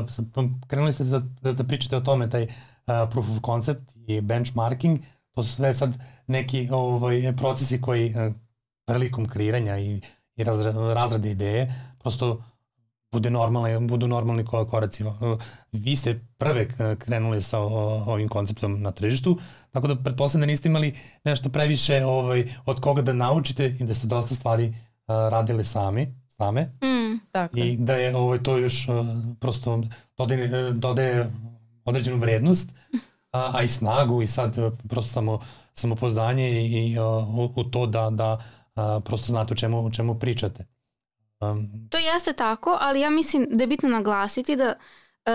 Krenuli ste da, da, da pričate o tome, taj proof of concept i benchmarking, to su sve sad neki ovaj, procesi koji prilikom kreiranja i, i razra, razrade ideje prosto bude normalni, budu normalni koraci. Vi ste prve krenuli sa ovim konceptom na tržištu, tako da pretpostavljam da niste imali nešto previše ovaj, od koga da naučite i da ste dosta stvari radili sami, same.
Mm. Tako.
I da je ovo, to još uh, prosto dodaje, dodaje određenu vrednost, a, a i snagu i sad uh, prosto samo, samopoznanje i, i uh, u, u to da, da uh, prosto znate o čemu, o čemu pričate. Um,
To jeste tako, ali ja mislim da je bitno naglasiti da uh,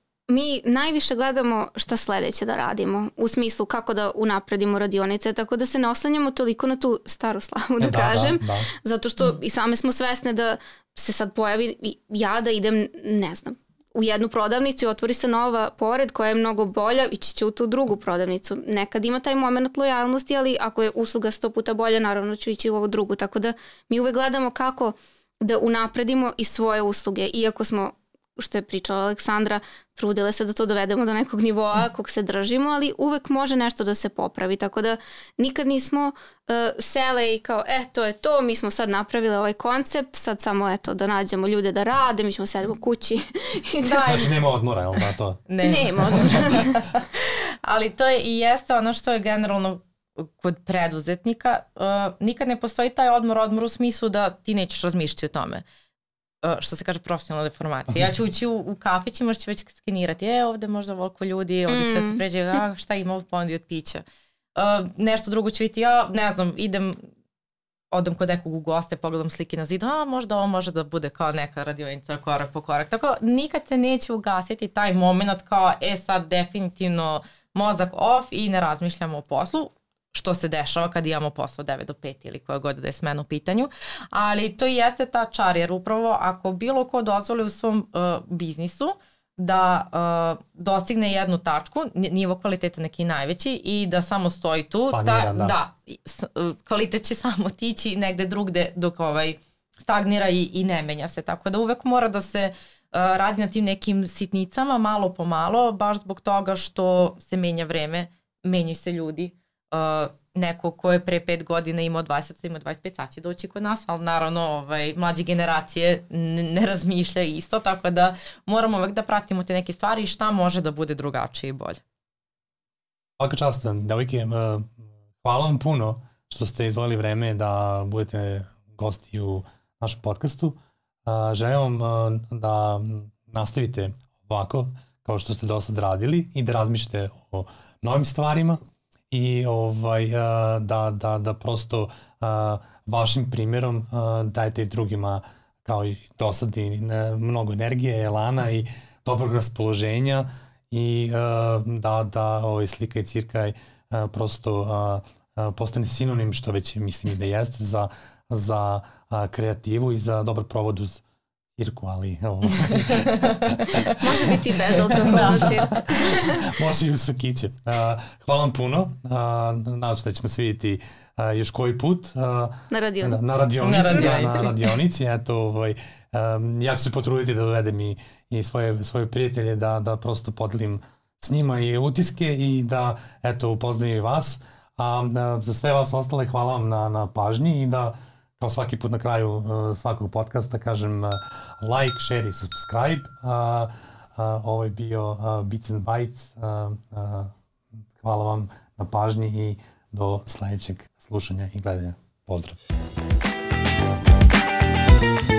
mi najviše gledamo šta sledeće da radimo, u smislu kako da unapredimo radionice, tako da se ne oslanjamo toliko na tu staru slavu, da,
da
kažem,
da, da.
zato što mm. i same smo svesne da se sad pojavi ja da idem, ne znam, u jednu prodavnicu i otvori se nova pored koja je mnogo bolja, ići će u tu drugu prodavnicu. Nekad ima taj moment lojalnosti, ali ako je usluga sto puta bolja, naravno ću ići u ovu drugu, tako da mi uvek gledamo kako da unapredimo i svoje usluge, iako smo, što je pričala Aleksandra, trudile se da to dovedemo do nekog nivoa kog se držimo, ali uvek može nešto da se popravi, tako da nikad nismo uh, sele i kao, e, to je to, mi smo sad napravili ovaj koncept, sad samo, eto, da nađemo ljude da rade, mi ćemo sedimo kući.
Da,
znači nema odmora, je li da to?
Ne. Nema odmora.
Ali to je i jeste ono što je generalno kod preduzetnika, uh, nikad ne postoji taj odmor, odmor u smislu da ti nećeš razmišljati o tome. Uh, što se kaže profesionalna deformacija. Ja ću ući u, u kafić i možda ću već skenirati, e, ovde možda voliko ljudi, ovde će mm. se pređe, a, šta ima ovdje ponudi od pića. Uh, nešto drugo ću vidjeti, ja ne znam, idem, odem kod nekog u goste, pogledam slike na zidu, a možda ovo može da bude kao neka radionica korak po korak. Tako nikad se neće ugasiti taj moment kao, e, sad definitivno mozak off i ne razmišljamo o poslu, što se dešava kad imamo posao devet do pet ili koja god da je smena u pitanju, ali to i jeste ta čar, jer upravo ako bilo ko dozvoli u svom uh, biznisu da uh, dostigne jednu tačku, nivo kvaliteta neki najveći i da samo stoji tu,
Spanira,
ta,
da.
da, kvalitet će samo tići negde drugde dok ovaj stagnira i, i ne menja se, tako da uvek mora da se uh, radi na tim nekim sitnicama malo po malo, baš zbog toga što se menja vreme, menjaju se ljudi. Uh, neko ko je pre pet godina imao dvadeset, ima dvadeset pet, sad će doći kod nas, ali naravno ovaj, mlađe generacije ne, ne razmišlja isto, tako da moramo uvek da pratimo te neke stvari i šta može da bude drugačije i bolje.
Svaka čast, devojke, uh, hvala vam puno što ste izdvojili vreme da budete gosti u našem podcastu. Uh, želim vam uh, da nastavite ovako kao što ste do sad radili i da razmišljate o novim stvarima i ovaj, da, da, da prosto uh, vašim primjerom uh, dajete i drugima kao i do sad i mnogo energije, elana i dobrog raspoloženja i uh, da, da ovaj, slika i cirka uh, prosto uh, uh, postane sinonim, što već mislim i da jeste, za, za uh, kreativu i za dobar provod uz cirku, ali...
Može biti bez alkohola cirka.
Može i u sokiće. Uh, hvala vam puno. Uh, nadam se da ćemo se vidjeti uh, još koji put. Uh,
na radionici.
Na, na radionici.
Na radionici.
Na, na radionici. Eto, ovaj, um, ja ću se potruditi da dovedem i, i svoje, svoje prijatelje, da, da prosto podelim s njima i utiske i da, eto, upoznam i vas. A uh, za sve vas ostale hvala vam na, na pažnji i da kao svaki put na kraju uh, svakog podcasta kažem uh, like, share i subscribe. Uh, uh, ovo je bio uh, Beats and Bites. Uh, uh, hvala vam na pažnji i do sledećeg slušanja i gledanja. Pozdrav!